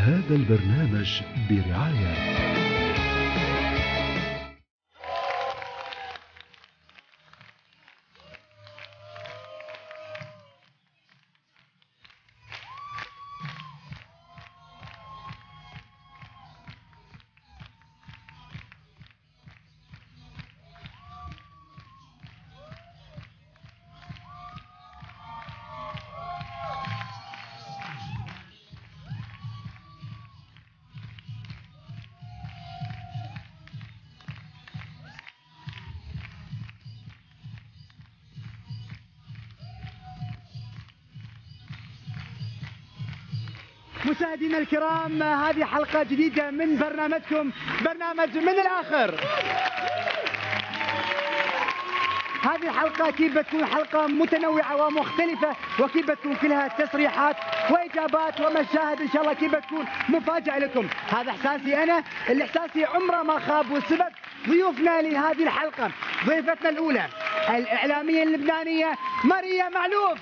هذا البرنامج برعاية مشاهدينا الكرام، هذه حلقة جديدة من برنامجكم برنامج من الآخر. هذه الحلقة أكيد بتكون حلقة متنوعة ومختلفة، وأكيد بتكون كلها تصريحات وإجابات ومشاهد إن شاء الله أكيد بتكون مفاجأة لكم. هذا إحساسي أنا، اللي إحساسي عمره ما خاب، والسبب ضيوفنا لهذه الحلقة. ضيفتنا الأولى الإعلامية اللبنانية ماريا معلوف،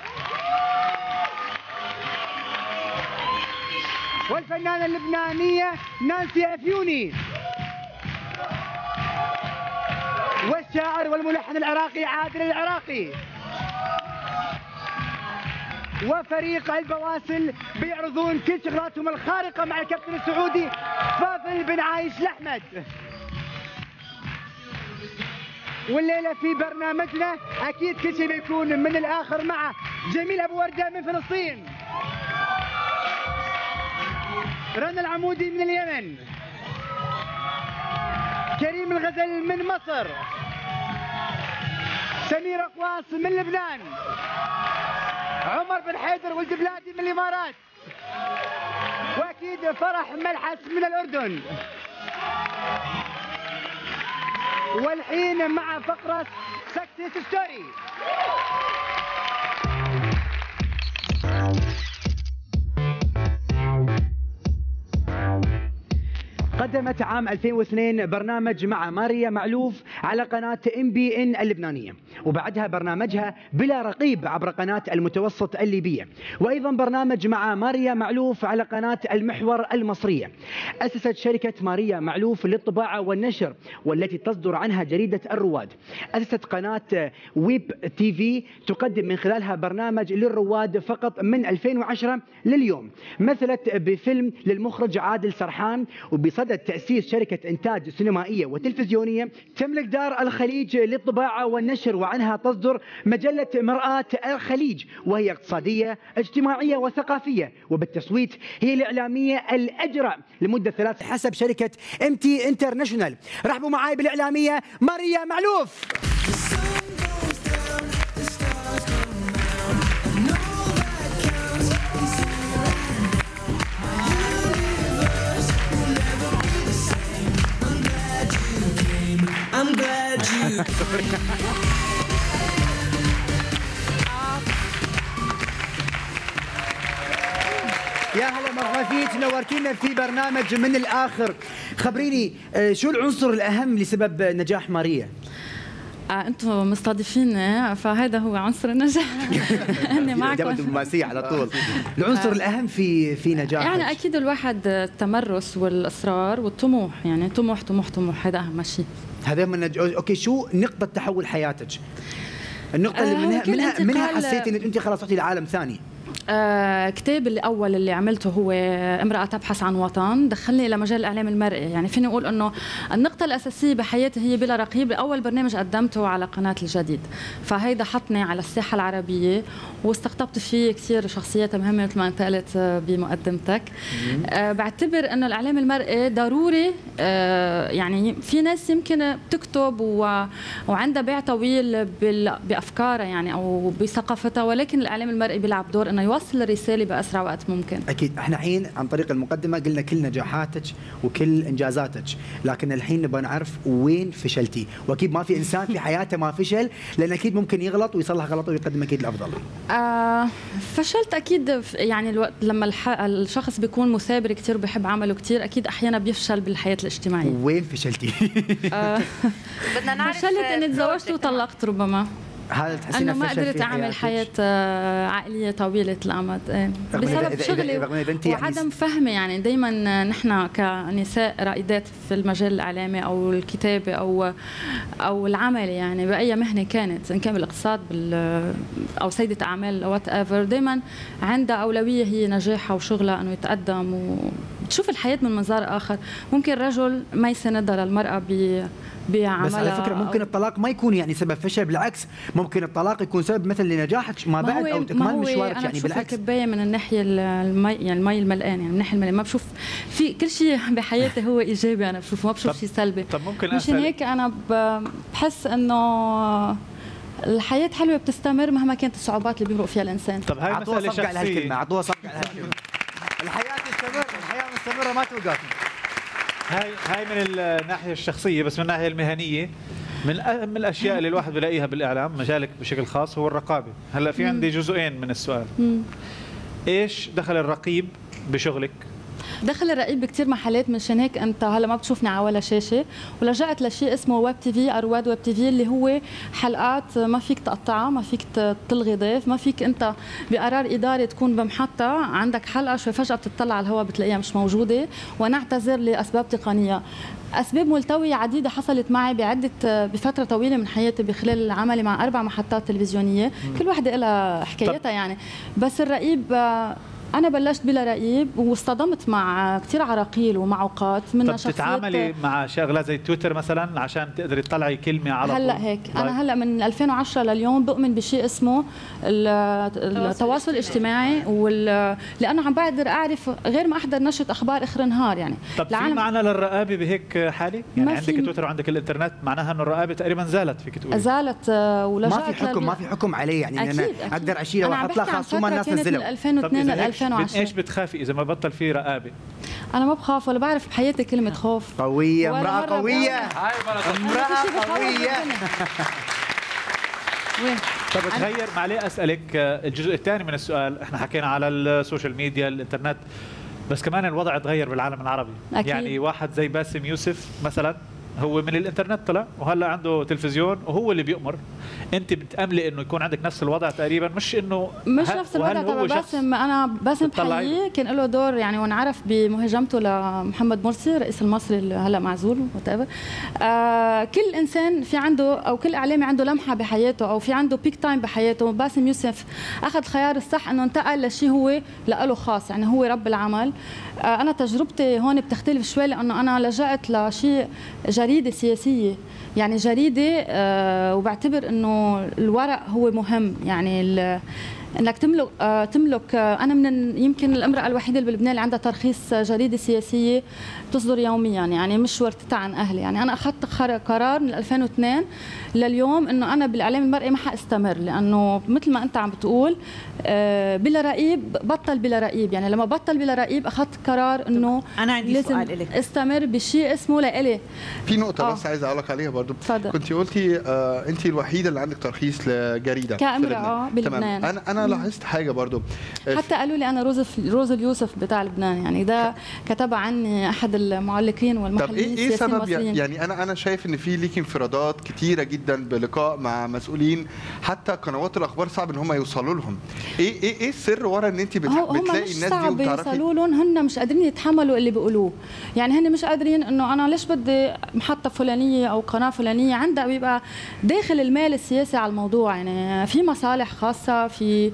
والفنانة اللبنانية نانسي أفيوني، والشاعر والملحن العراقي عادل العراقي، وفريق البواسل بيعرضون كل شغلاتهم الخارقة مع الكابتن السعودي فاضل بن عايش الأحمد. والليلة في برنامجنا أكيد كل شيء بيكون من الآخر مع جميل أبو وردة من فلسطين، رنا العمودي من اليمن، كريم الغزل من مصر، سمير قواس من لبنان، عمر بن حيدر ولد بلادي من الإمارات، وأكيد فرح ملحس من الأردن. والحين مع فقرة سكسس ستوري. قدمت عام 2002 برنامج مع ماريا معلوف على قناة MBN اللبنانية، وبعدها برنامجها بلا رقيب عبر قناة المتوسط الليبية، وأيضا برنامج مع ماريا معلوف على قناة المحور المصرية. أسست شركة ماريا معلوف للطباعة والنشر والتي تصدر عنها جريدة الرواد. أسست قناة ويب تي في تقدم من خلالها برنامج للرواد فقط من 2010 لليوم. مثلت بفيلم للمخرج عادل سرحان، وبصدد تأسيس شركة إنتاج سينمائية وتلفزيونية تملك دار الخليج للطباعة والنشر، وعنها تصدر مجلة مرآة الخليج، وهي اقتصادية اجتماعية وثقافية، وبالتصويت هي الإعلامية الأجرى لمدة 3 حسب شركة MT انترناشونال. رحبوا معاي بالإعلامية ماريا معلوف. I'm glad you يا هلا مرحبا فيك، نورتينا في برنامج من الآخر. خبريني شو العنصر الأهم لسبب نجاح ماريا؟ انتم مستضيفيني فهذا هو عنصر النجاح. اني معكم دبلوماسية على طول. العنصر الأهم في نجاح يعني اكيد الواحد التمرس والاصرار والطموح، يعني طموح طموح طموح، هذا اهم شيء. هذا من اوكي، شو نقطة تحول حياتك؟ النقطة اللي منها حسيتي انك انت خلاص رحتي لعالم ثاني. كتاب الأول اللي عملته هو امرأة تبحث عن وطن، دخلني إلى مجال الإعلام المرئي. يعني فيني أقول أنه النقطة الأساسية بحياتي هي بلا رقيب أول برنامج قدمته على قناة الجديد، فهيدا حطني على الساحة العربية واستقطبت فيه كثير شخصيات مهمة مثل ما أنت قلت بمقدمتك. بعتبر أنه الإعلام المرئي ضروري. يعني في ناس يمكن بتكتب وعندها باع طويل بأفكارها يعني أو بثقافتها، ولكن الإعلام المرئي بيلعب دور أنه يوصل الرسالة بأسرع وقت ممكن. أكيد. احنا الحين عن طريق المقدمة قلنا كل نجاحاتك وكل إنجازاتك، لكن الحين نبغى نعرف وين فشلتي، وأكيد ما في إنسان في حياته ما فشل، لأن أكيد ممكن يغلط ويصلح غلطه ويقدم أكيد الأفضل. فشلت أكيد، يعني الوقت لما الشخص بيكون مثابر كثير وبيحب عمله كثير، أكيد أحيانا بيفشل بالحياة الاجتماعية. وين فشلتي؟ بدنا نعرف. فشلت إني تزوجت وطلقت ربما. هذا تحسين انه ما فشل قدرت في اعمل حياتك؟ حياه عائليه طويله الامد بسبب شغلي رغم إذا أنت يعني وعدم فهمي. يعني دائما نحن كنساء رائدات في المجال الاعلامي او الكتابه او العمل، يعني باي مهنه كانت، ان كان بالاقتصاد او سيده اعمال وات ايفر، دائما عندها اولويه هي نجاحها وشغلها انه يتقدم وتشوف الحياه من منظار اخر. ممكن الرجل ما يساندها للمراه بعملها. بس على فكره ممكن الطلاق ما يكون يعني سبب فشل، بالعكس ممكن الطلاق يكون سبب مثل لنجاحك ما بعد او تكمال مشوارك. يعني بالعكس الكبايه من الناحيه يعني المي الملقان، يعني من الناحيه الملقان ما بشوف في كل شيء بحياتي هو ايجابي، انا بشوف ما بشوف شيء سلبي. طب ممكن مشان هيك انا بحس انه الحياه حلوه بتستمر مهما كانت الصعوبات اللي بيمرق فيها الانسان. طب هاي مساله شخصيه، اعطوها صفقه على هالكلمه. الحياه تستمر، الحياه مستمره ما توقف. هاي من الناحيه الشخصيه. بس من الناحيه المهنيه، من اهم الاشياء اللي الواحد بلاقيها بالاعلام مجالك بشكل خاص هو الرقابه. هلا في عندي جزئين من السؤال. ايش دخل الرقيب بشغلك؟ دخل الرقيب بكثير محلات، منشان هيك انت هلا ما بتشوفني على ولا شاشه، ولجأت لشيء اسمه ويب تي في، ارواد ويب تي في، اللي هو حلقات ما فيك تقطعها، ما فيك تلغي ضيف، ما فيك انت بقرار اداري تكون بمحطه عندك حلقه شوي فجاه بتطلع على الهواء بتلاقيها مش موجوده، ونعتذر لاسباب تقنيه. اسباب ملتويه عديده حصلت معي بفتره طويله من حياتي بخلال عملي مع 4 محطات تلفزيونيه، كل وحده لها حكايتها يعني. بس الرقيب أنا بلشت بلا رقيب واصطدمت مع كثير عراقيل ومعوقات من شخصيات. بتتعاملي مع شغلة زي تويتر مثلا عشان تقدري تطلعي كلمة على طول؟ هلا هيك أنا هلا من 2010 لليوم بؤمن بشيء اسمه التواصل الاجتماعي لأنه عم بقدر أعرف غير ما أحضر نشرة أخبار آخر النهار يعني. طب في معنى للرقابة بهيك حالة؟ يعني عندك تويتر وعندك الإنترنت، معناها إنه الرقابة تقريبا زالت فيك تقولي؟ زالت ولجأت ما في حكم عليه يعني. أكيد أنا أقدر أشيله وأحط له خاصومة الناس نزلوا. 2002 ل 2010. من ايش بتخافي اذا ما بطل في رقابه؟ انا ما بخاف ولا بعرف بحياتي كلمه خوف. قويه، امراه قويه، امراه قويه. طب تغير معليه اسالك الجزء الثاني من السؤال. احنا حكينا على السوشيال ميديا الانترنت، بس كمان الوضع تغير بالعالم العربي. أكيد. يعني واحد زي باسم يوسف مثلا هو من الانترنت طلع وهلا عنده تلفزيون وهو اللي بيأمر. انت بتأملي انه يكون عندك نفس الوضع تقريبا؟ مش انه مش نفس الوضع تبع باسم. انا باسم بحييه كان له دور يعني، وانعرف بمهاجمته لمحمد مرسي رئيس المصري اللي هلا معزول وتقابل. كل انسان في عنده او كل اعلامي عنده لمحه بحياته او في عنده بيك تايم بحياته. باسم يوسف اخذ الخيار الصح انه انتقل لشيء هو له خاص، يعني هو رب العمل. انا تجربتي هون بتختلف شوي لانه انا لجأت لشيء جريده سياسيه، يعني جريده وبعتبر انه الورق هو مهم. يعني انك تملك انا من يمكن الامراه الوحيده اللي بلبنان اللي عندها ترخيص جريده سياسيه تصدر يوميا، يعني مش ورثتها عن اهلي. يعني انا اخذت قرار من 2002 لليوم انه انا بالاعلام المرئي ما حاستمر، لانه مثل ما انت عم بتقول بلا رقيب بطل بلا رقيب. يعني لما بطل بلا رقيب اخذت قرار انه انا عندي سؤال لك، استمر بشيء اسمه لإلي. في نقطه بس عايز اقول لك عليها برضو. كنت قلتي انت الوحيده اللي عندك ترخيص لجريده كامراه بلبنان. انا لاحظت حاجه برضو، حتى قالوا لي انا روز اليوسف بتاع لبنان، يعني ده كتبها عني احد المعلقين والمحللين السياسيين المصريين. طب ايه سبب؟ يعني انا شايف ان في ليكي انفرادات كتيره جدا بلقاء مع مسؤولين، حتى قنوات الاخبار صعب ان هم يوصلوا لهم. ايه السر ورا ان انت بتلاقي الناس دي صعب يوصلوا لهم؟ هن مش قادرين يتحملوا اللي بيقولوه. يعني هن مش قادرين انه انا ليش بدي محطه فلانيه او قناه فلانيه عندها بيبقى داخل المال السياسي على الموضوع. يعني في مصالح خاصه، في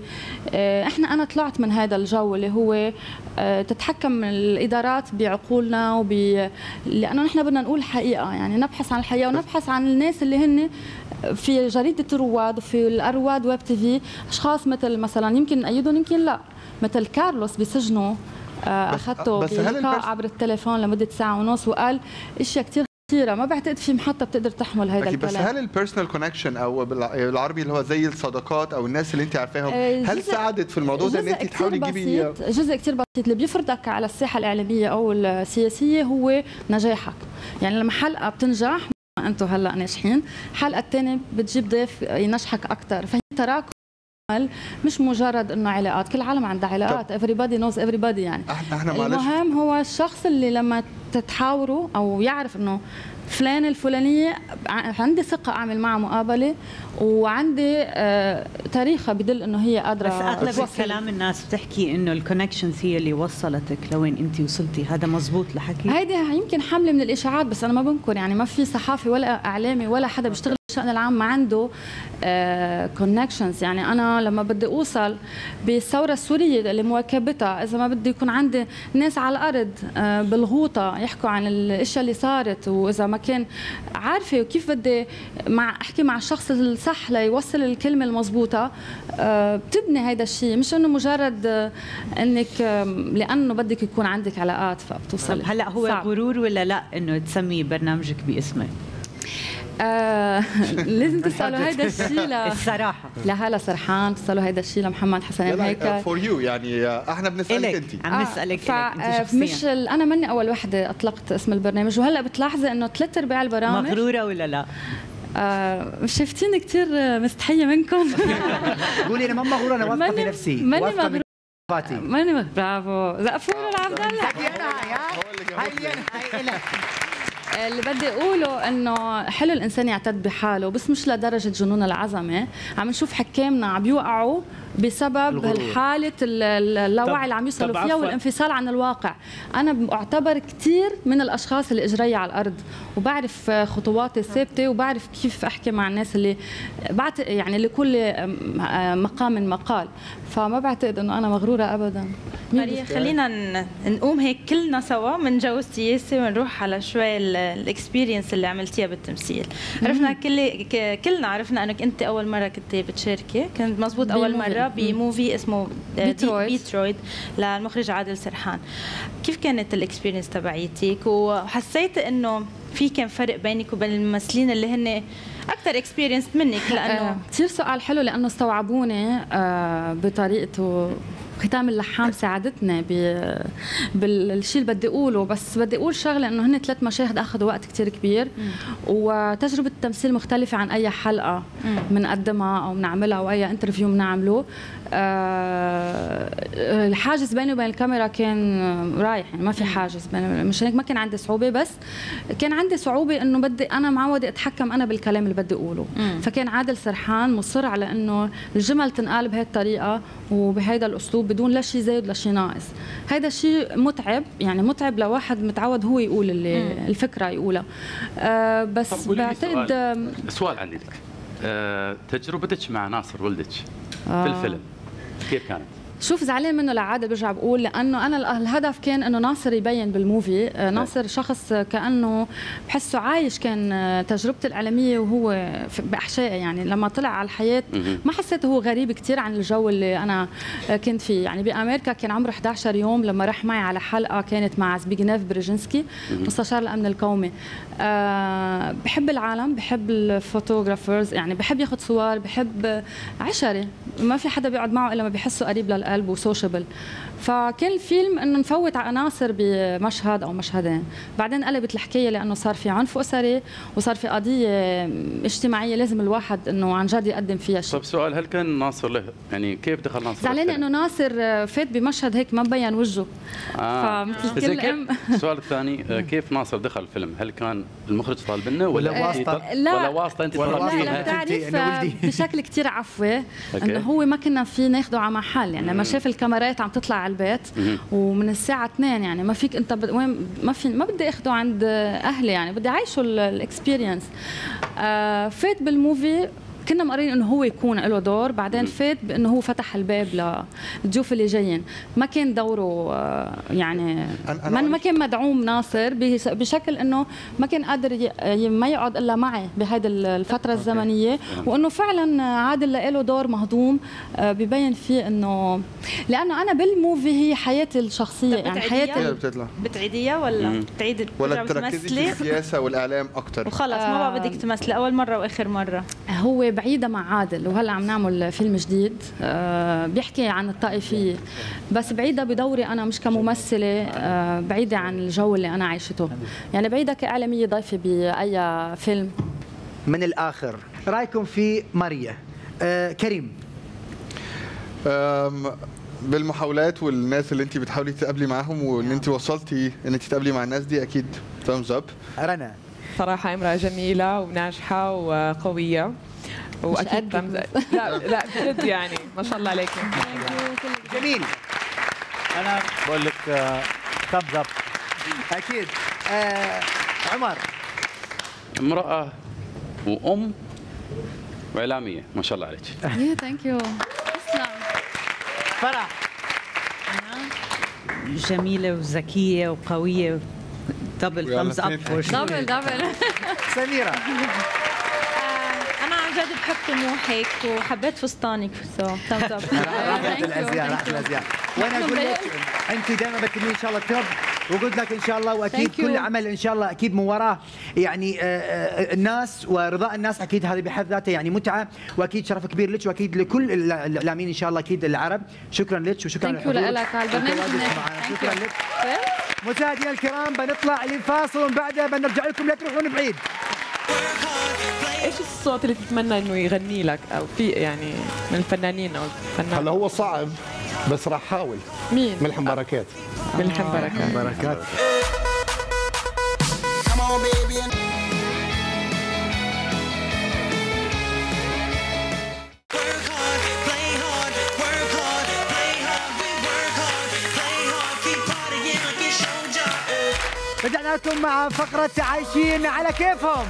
انا طلعت من هذا الجو اللي هو تتحكم الادارات بعقولنا لانه نحن بدنا نقول الحقيقه، يعني نبحث عن الحقيقه ونبحث عن الناس اللي هن في جريده الرواد وفي الارواد ويب تي في، اشخاص مثلا يمكن نأيدهم يمكن لا، مثل كارلوس بسجنه اخذته بلقاء عبر التليفون لمده ساعه ونص وقال اشياء كثير كثيره ما بعتقد في محطه بتقدر تحمل هذا الكلام. بس هل البيرسونال كونكشن او بالعربي اللي هو زي الصداقات او الناس اللي انت عارفاهم هل ساعدت في الموضوع ده ان انت تحاولي تجيبي جزء كثير بسيط اللي بيفرضك على الساحه الاعلاميه او السياسيه هو نجاحك. يعني لما حلقه بتنجح انتم هلا ناجحين، الحلقه الثانيه بتجيب ضيف ينجحك اكثر، فهي تراكم مش مجرد انه علاقات. كل العالم عندها علاقات، everybody knows everybody. يعني احنا المهم هو الشخص اللي لما تتحاوروا او يعرف انه فلان الفلانيه عندي ثقه اعمل معها مقابله، وعندي تاريخها بدل انه هي قادره. بس اغلب الكلام الناس بتحكي انه الكونكشنز هي اللي وصلتك لوين انت وصلتي، هذا مزبوط لحكي؟ هيدي يمكن حمله من الاشاعات، بس انا ما بنكر يعني ما في صحافي ولا اعلامي ولا حدا بيشتغل بالشأن العام ما عنده كونكشنز. يعني انا لما بدي اوصل بالثوره السوريه لمواكبتها، اذا ما بدي يكون عندي ناس على الارض بالغوطه يحكوا عن الاشياء اللي صارت، واذا ما كان عارفه كيف بدي احكي مع الشخص الصح ليوصل الكلمه المضبوطه، بتبني هذا الشيء، مش انه مجرد انك لانه بدك يكون عندك علاقات فبتوصل. هلا هو صعب. غرور ولا لا انه تسمي برنامجك باسمك؟ لازم تسالوا هيدا الشيء الصراحه لهلا سرحان، تسالوا هيدا الشيء لمحمد حسن هيك فور يو، يعني احنا بنسالك انت. عم نسالك انت شخصيا. مش انا ماني اول وحده اطلقت اسم البرنامج، وهلا بتلاحظي انه 3/4 البرامج. مغروره ولا لا؟ شفتيني كثير مستحيه منكم. قولي انا ما مغروره، انا واثقه في نفسي، ماني مغروره. ماني برافو زقفور العبد الله. اللي بدي اقوله انه حلو الانسان يعتد بحاله، بس مش لدرجه جنون العظمه. عم نشوف حكامنا عم يوقعوا بسبب الحاله اللاوعي اللي عم يوصلوا فيها والانفصال عن الواقع. انا اعتبر كثير من الاشخاص اللي اجري على الارض، وبعرف خطواتي الثابته، وبعرف كيف احكي مع الناس اللي يعني لكل مقام مقال، فما بعتقد انه انا مغروره ابدا. ماريا خلينا نقوم هيك كلنا سوا من جو السياسه ونروح على شوي الاكسبيرينس اللي عملتيها بالتمثيل. عرفنا كلنا عرفنا انك انت اول مره كنت بتشاركي، كنت مزبوط اول مره بموفي اسمه بيترويد للمخرج عادل سرحان. كيف كانت الاكسبيرينس تبعيتك، وحسيت انه في كان فرق بينك وبين الممثلين اللي هن اكثر اكسبيرينس منك؟ لانه كثير سؤال حلو، لانه استوعبوني بطريقته. ختام اللحام ساعدتني بالشيء اللي بدي اقوله، بس بدي اقول شغله انه هن 3 مشاهد اخذوا وقت كثير كبير، وتجربه التمثيل مختلفه عن اي حلقه بنقدمها او بنعملها او اي انترفيو بنعمله. الحاجز بيني وبين الكاميرا كان رايح، يعني ما في حاجز بيني، مش هيك ما كان عندي صعوبه، بس كان عندي صعوبه انه بدي انا معوده اتحكم انا بالكلام اللي بدي اقوله. فكان عادل سرحان مصر على انه الجمل تنقال بهي الطريقه وبهيدا الاسلوب بدون لا شيء زايد ولا شيء ناقص. هيدا الشيء متعب، يعني متعب لواحد متعود هو يقول اللي الفكره يقولها. بس بعتقد سؤال عندي لك، تجربتك مع ناصر ولدك في الفيلم كيف كانت؟ شوف زعلان منه لعادل، برجع بقول لانه انا الهدف كان انه ناصر يبين بالموفي. ناصر شخص كانه بحسه عايش كان تجربته الاعلاميه وهو باحشائه، يعني لما طلع على الحياه ما حسيته هو غريب كثير عن الجو اللي انا كنت فيه. يعني بامريكا كان عمره 11 يوم لما راح معي على حلقه كانت مع زبيغنيف بريجنسكي مستشار الامن القومي. بحب العالم، بحب الفوتوغرافرز، يعني بحب ياخذ صور، بحب عشري، ما في حدا بيقعد معه الا ما بيحسه قريب للقلب وسوشيبل. فكان الفيلم انه نفوت على ناصر بمشهد او مشهدين، بعدين قلبت الحكايه لانه صار في عنف اسري وصار في قضيه اجتماعيه لازم الواحد انه عن جد يقدم فيها شيء. طيب سؤال، هل كان ناصر له يعني كيف دخل ناصر؟ زعلانه انه ناصر فات بمشهد هيك ما مبين وجهه. فمثل كل ام. السؤال الثاني، كيف ناصر دخل الفيلم؟ هل كان المخرج طالب منه ولا واسطه؟ لا ولا واسطه انت لا بتعرف بشكل كثير عفوي انه هو ما كنا في ناخده على محل، يعني لما شاف الكاميرات عم تطلع على البيت ومن الساعه 2 يعني ما فيك انت وين ما بدي اخده عند اهلي، يعني بدي اعيشه الاكسبيرينس. فات بالموفي كنا مقررين انه هو يكون له دور، بعدين فات بانه هو فتح الباب للضيوف اللي جايين. ما كان دوره يعني ما كان مدعوم ناصر بشكل انه ما كان قادر ما يقعد الا معي بهيدي الفتره الزمنيه، وانه فعلا عادل له دور مهضوم ببين فيه انه لانه انا بالموفي هي حياتي الشخصيه، يعني حياتي بتعيديها ولا بتعيدي ولا بتركزي في السياسه والاعلام اكثر وخلص ما بقى بدك تمثلي اول مره واخر مره؟ هو بعيدة مع عادل، وهلا عم نعمل فيلم جديد بيحكي عن الطائفية، بس بعيدة بدوري أنا مش كممثلة، بعيدة عن الجو اللي أنا عايشته، يعني بعيدة كإعلامية ضيفة بأي فيلم. من الآخر رأيكم في ماريا؟ كريم. بالمحاولات والناس اللي انت بتحاولي تقابلي معاهم وان انت وصلتي ان انت تقابلي مع الناس دي، اكيد thumbs up. رنا، صراحة امرأة جميلة وناجحة وقوية واكيد لا بجد يعني ما شاء الله عليك. جميل. انا بقول لك ثامز اب. اكيد. عمر. امرأة وام واعلامية ما شاء الله عليك. يا ثانك يو. تسلم. فرح. جميلة وذكية وقوية. دبل ثامز اب فور شور. دبل. سميرة. أنا عن جد بحب طموحك وحبيت فستانك ثامز اب. راحت الأزياء. وأنا أقول لك أنت دائما بتكونين إن شاء الله توب، وقلت لك ان شاء الله، واكيد كل عمل ان شاء الله اكيد من وراه يعني الناس ورضاء الناس، اكيد هذه بحد ذاتها يعني متعه، واكيد شرف كبير لك، واكيد لكل الاعلاميين ان شاء الله اكيد العرب. شكرا لك وشكرا لك على البرنامج. شكرا لك. مشاهدينا الكرام بنطلع لفاصل ومن بعده بنرجع لكم، لا تروحون بعيد. ايش الصوت اللي تتمنى انه يغني لك او في يعني من الفنانين او الفنان؟ هلا هو صعب بس راح احاول. مين؟ ملحم بركات. ملحم بركات. بدأنا لكم مع فقرة عايشين على كيفهم.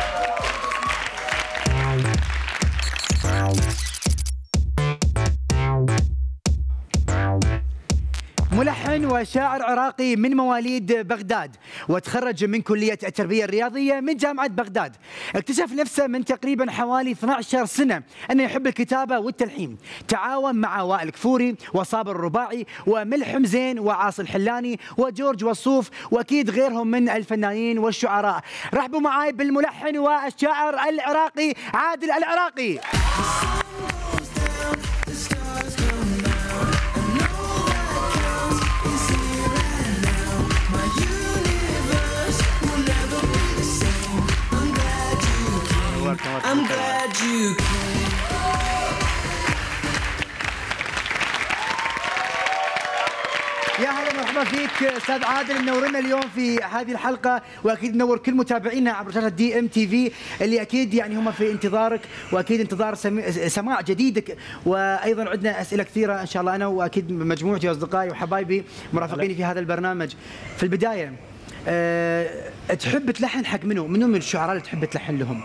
ملحن وشاعر عراقي من مواليد بغداد، وتخرج من كلية التربية الرياضية من جامعة بغداد. اكتشف نفسه من تقريبا حوالي 12 سنة أنه يحب الكتابة والتلحين. تعاون مع وائل كفوري وصابر الرباعي وملحم زين وعاصي الحلاني وجورج وصوف وأكيد غيرهم من الفنانين والشعراء. رحبوا معاي بالملحن والشاعر العراقي عادل العراقي. I'm glad you came. يا هلا مرحبا فيك استاذ عادل، منورنا اليوم في هذه الحلقه، واكيد منور كل متابعينا عبر شاشه DMTV اللي اكيد يعني هم في انتظارك، واكيد انتظار سماع جديدك. وايضا عندنا اسئله كثيره ان شاء الله انا واكيد مجموعتي واصدقائي وحبايبي مرافقيني في هذا البرنامج. في البدايه تحب تلحن حق منو من الشعراء اللي تحب تلحن لهم؟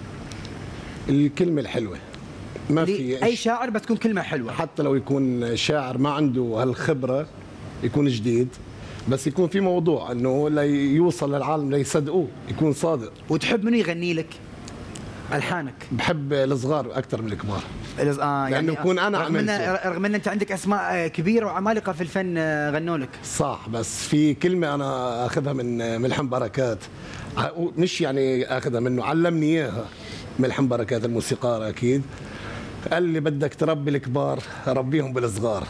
الكلمة الحلوة، ما في أي شاعر بتكون كلمة حلوة، حتى لو يكون شاعر ما عنده هالخبرة، يكون جديد بس يكون في موضوع انه ليوصل للعالم ليصدقوه، يكون صادق. وتحب منو يغني لك الحانك؟ بحب الصغار اكثر من الكبار. لانه يعني يكون انا رغم ان انت عندك اسماء كبيره وعمالقه في الفن غنوا لك. صح، بس في كلمه انا اخذها من ملحم بركات، مش يعني اخذها منه، علمني اياها ملحم بركات الموسيقار اكيد. قال لي بدك تربي الكبار ربيهم بالصغار.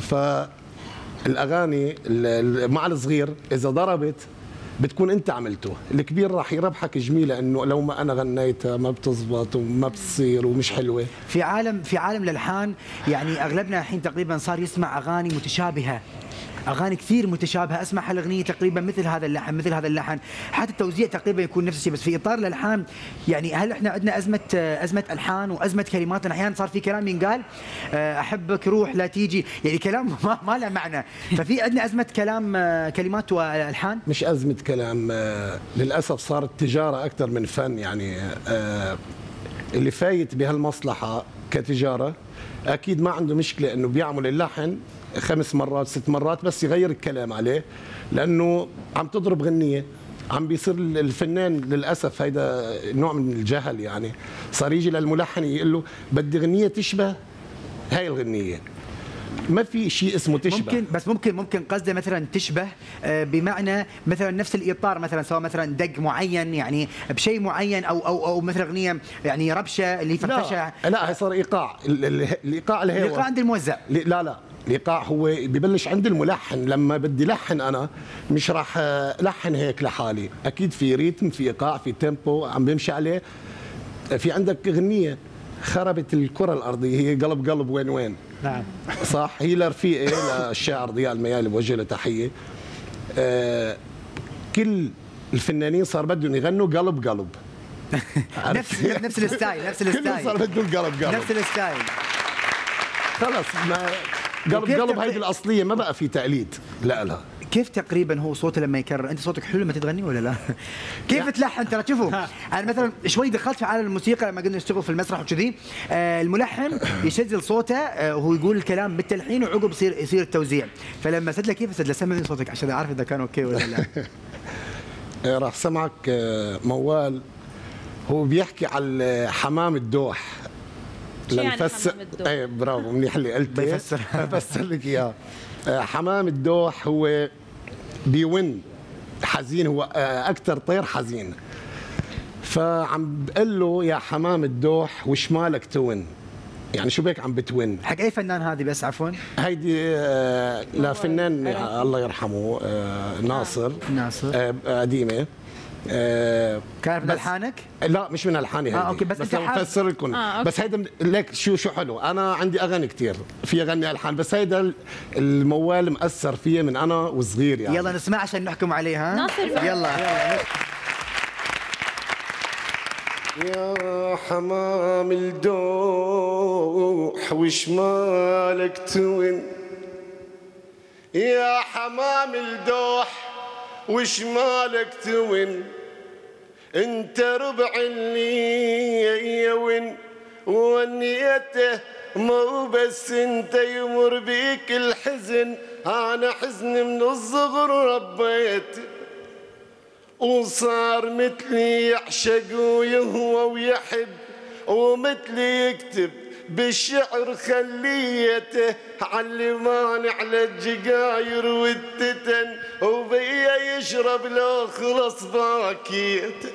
فالاغاني مع الصغير اذا ضربت بتكون انت عملته، الكبير راح يربحك جميله انه لو ما انا غنيتها ما بتزبط وما بتصير ومش حلوه. في عالم الالحان يعني اغلبنا الحين تقريبا صار يسمع اغاني متشابهه، اغاني كثير متشابهه، اسمع الاغنيه تقريبا مثل هذا اللحن، حتى التوزيع تقريبا يكون نفس الشيء. بس في اطار الالحان يعني هل احنا عندنا ازمه الحان وازمه كلمات؟ احيانا صار في كلام ينقال احبك روح لا تيجي، يعني كلام ما له معنى. ففي عندنا ازمه كلمات والحان. مش ازمه كلام، للاسف صارت تجاره اكثر من فن. يعني اللي فايت بهالمصلحه كتجاره اكيد ما عنده مشكله انه بيعمل اللحن 5 مرات 6 مرات بس يغير الكلام عليه، لانه عم تضرب غنيه، عم بيصير الفنان للاسف هيدا نوع من الجهل. يعني صار يجي للملحن يقول له بدي غنيه تشبه هاي الغنيه، ما في شيء اسمه تشبه. ممكن قصده مثلا تشبه بمعنى مثلا نفس الاطار، مثلا سواء مثلا دق معين يعني بشيء معين او مثلا اغنيه يعني ربشه اللي فرفشه. لا هي صار ايقاع. الايقاع الهوا، الايقاع عند الموزع. لا الايقاع هو ببلش عند الملحن. لما بدي لحن انا مش راح لحن هيك لحالي، اكيد في ريتم، في ايقاع، في تيمبو عم بمشي عليه. في عندك اغنيه خربت الكره الارضيه هي قلب قلب وين وين. نعم صح، هي لرفيقي للشاعر ضياء الميالي بوجه له تحيه. كل الفنانين صار بدهم يغنوا قلب قلب. نفس الستايل كلهم صار بدهم قلب قلب، نفس الستايل. خلص ما قلب قلب هيدي الاصليه، ما بقى في تقليد لا. كيف تقريبا هو صوته لما يكرر؟ انت صوتك حلو لما تغني ولا لا؟ كيف تلحن؟ ترى شوفوا انا مثلا شوي دخلت في عالم الموسيقى لما قلنا نشتغل في المسرح وكذي. الملحن يسجل صوته وهو يقول الكلام بالتلحين وعقب يصير التوزيع. فلما سجل كيف سجل؟ سمعني صوتك عشان اعرف اذا كان اوكي ولا لا. راح سمعك موال هو بيحكي على حمام الدوح. شو يعني حمام الدوح؟ ايه برافو، منيح اللي قلت. بفسر لك اياه. حمام الدوح هو بيون حزين، هو اكثر طير حزين. فعم بقول له يا حمام الدوح وش مالك تون؟ يعني شو بك عم بتون؟ حق اي فنان هذه بس عفوا؟ هيدي لفنان الله يرحمه ناصر قديمه. كانت من الحانك؟ لا مش من الحاني هيدي. اوكي بس بفسر لكم. بس هيدا ليك شو حلو، انا عندي اغاني كثير في اغني الحان، بس هيدا الموال مأثر فيه من انا وصغير يعني. يلا نسمع عشان نحكم عليه. ناصر يلا. يا حمام الدوح وش مالك توين؟ يا حمام الدوح وش مالك توين؟ انت ربع اللي وين ونيته، مو بس انت يمر بيك الحزن، انا حزن من الصغر ربيت وصار مثلي يعشق ويهوى ويحب، ومثلي يكتب بالشعر خليته، علماني على الجقاير والتتن، وبيا يشرب لو خلص باكيته.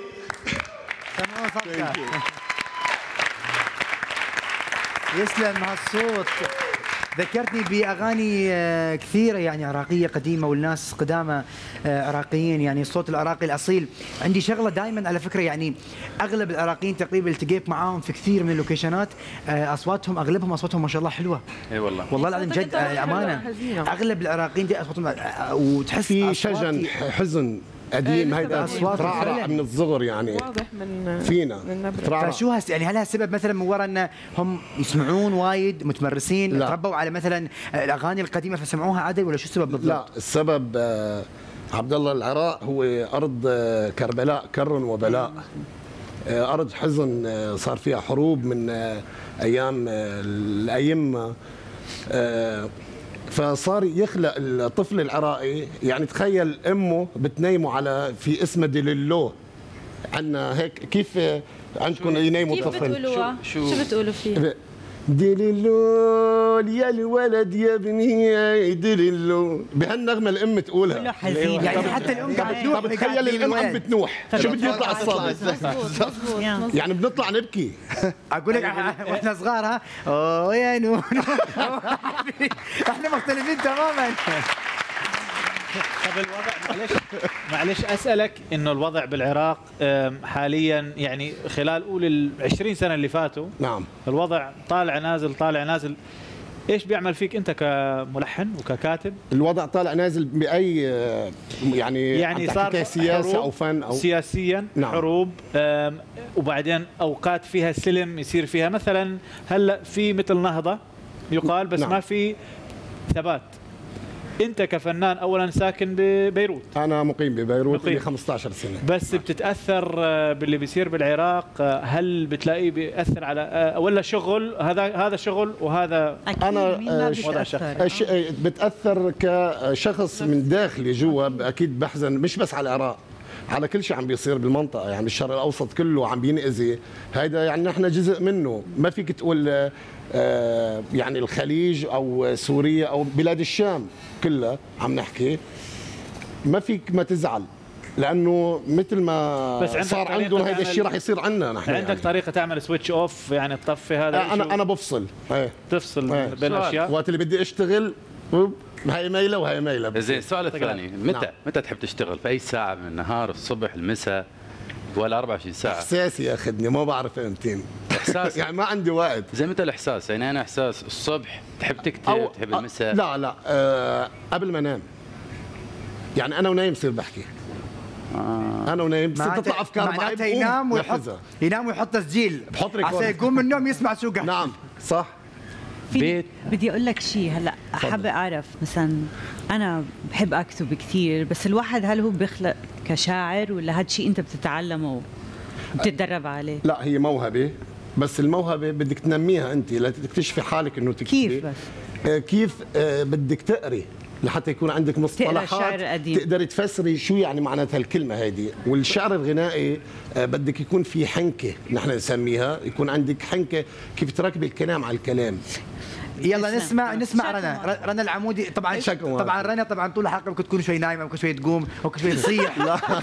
يسلم هالصوت. ذكرتني باغاني كثيره يعني عراقيه قديمه والناس قدامى عراقيين، يعني الصوت العراقي الاصيل. عندي شغله دائما على فكره، يعني اغلب العراقيين تقريبا التقيت معاهم في كثير من اللوكيشنات، اصواتهم اغلبهم اصواتهم ما شاء الله حلوه. اي والله العظيم جد امانه. اغلب العراقيين دي اصواتهم وتحس في شجن حزن قديم. هيدا اصوات رعرع من الصغر يعني واضح من فينا. فشو يعني هل السبب مثلا من وراء ان هم يسمعون وايد متمرسين، تربوا على مثلا الاغاني القديمه فسمعوها عادي، ولا شو السبب بالضبط؟ لا السبب عبد الله العراق هو ارض كربلاء، كر وبلاء، ارض حزن، صار فيها حروب من ايام الائمه، فصار يخلق الطفل العراقي، يعني تخيل امه بتنيمه على في اسمه دليلو. عندنا هيك كيف عندكم ينيموا الطفل؟ شو بتقولوا فيه؟ دليلو يا الولد يا ابني دليلو، بهالنغمه الام تقولها حزين يعني حتى الام قاعده تنوح. طب تخيل الام عم بتنوح، شو بده يطلع الصوت؟ يعني بنطلع نبكي. اقول لك واحنا صغار اوه يا نونو احنا مختلفين تماما. طب الوضع معلش اسالك انه الوضع بالعراق حاليا يعني خلال قول ال20 سنه اللي فاتوا، نعم الوضع طالع نازل طالع نازل، ايش بيعمل فيك انت كملحن وككاتب؟ الوضع طالع نازل باي يعني صار سياسه او فن او سياسيا. نعم. حروب وبعدين اوقات فيها سلم يصير فيها مثلا هلا في مثل نهضه يقال بس نعم. ما في ثبات. انت كفنان اولا ساكن ببيروت، انا مقيم ببيروت لي 15 سنه، بس بتتاثر باللي بيصير بالعراق؟ هل بتلاقيه بياثر على ولا شغل هذا شغل وهذا انا بتاثر كشخص من داخلي جوا، اكيد بحزن مش بس على العراق، على كل شيء عم بيصير بالمنطقه، يعني الشرق الاوسط كله عم بينأذي، هيدا يعني نحن جزء منه. ما فيك تقول يعني الخليج او سوريا او بلاد الشام كلها عم نحكي، ما فيك ما تزعل، لانه مثل ما صار عندهم هيدا الشيء راح يصير عندنا نحن. عندك يعني طريقه تعمل سويتش اوف، يعني تطفي هذا انا بفصل تفصل بين الاشياء وقت اللي بدي اشتغل، هاي ميله وهي ميله. زين السؤال الثاني، متى تحب تشتغل؟ في اي ساعه من النهار، الصبح، المساء، ولا 24 ساعه؟ احساسي ياخذني، ما بعرف امتين. احساس يعني ما عندي وقت. زي متى الاحساس؟ يعني انا احساس الصبح تحب تكتب، تحب المساء؟ لا قبل ما انام، يعني انا ونايم بصير بحكي، انا ونايم بس تطلع افكار معي معناتها ينام ويحط تسجيل بحط ريكورد عشان يقوم من النوم يسمع شو قاعد. نعم صح. بدي اقول لك شيء هلا حابه اعرف مثلا انا بحب اكتب كثير بس الواحد هل هو بيخلق كشاعر ولا هذا شيء انت بتتعلمه وبتتدرب عليه؟ لا هي موهبه بس الموهبه بدك تنميها انت لتكتشفي حالك انه تكتبي. كيف بس؟ كيف بدك تقري لحتى يكون عندك مصطلحات تقدري تفسري شو يعني معناتها الكلمه هذه. والشعر الغنائي بدك يكون في حنكه نحن نسميها، يكون عندك حنكه كيف تركبي الكلام على الكلام. يلا نسمع رنا العمودي. طبعا رنا طبعا طول الحلقه ممكن تكون شوي نايمه، ممكن شوي تقوم، ممكن شوي تصيح.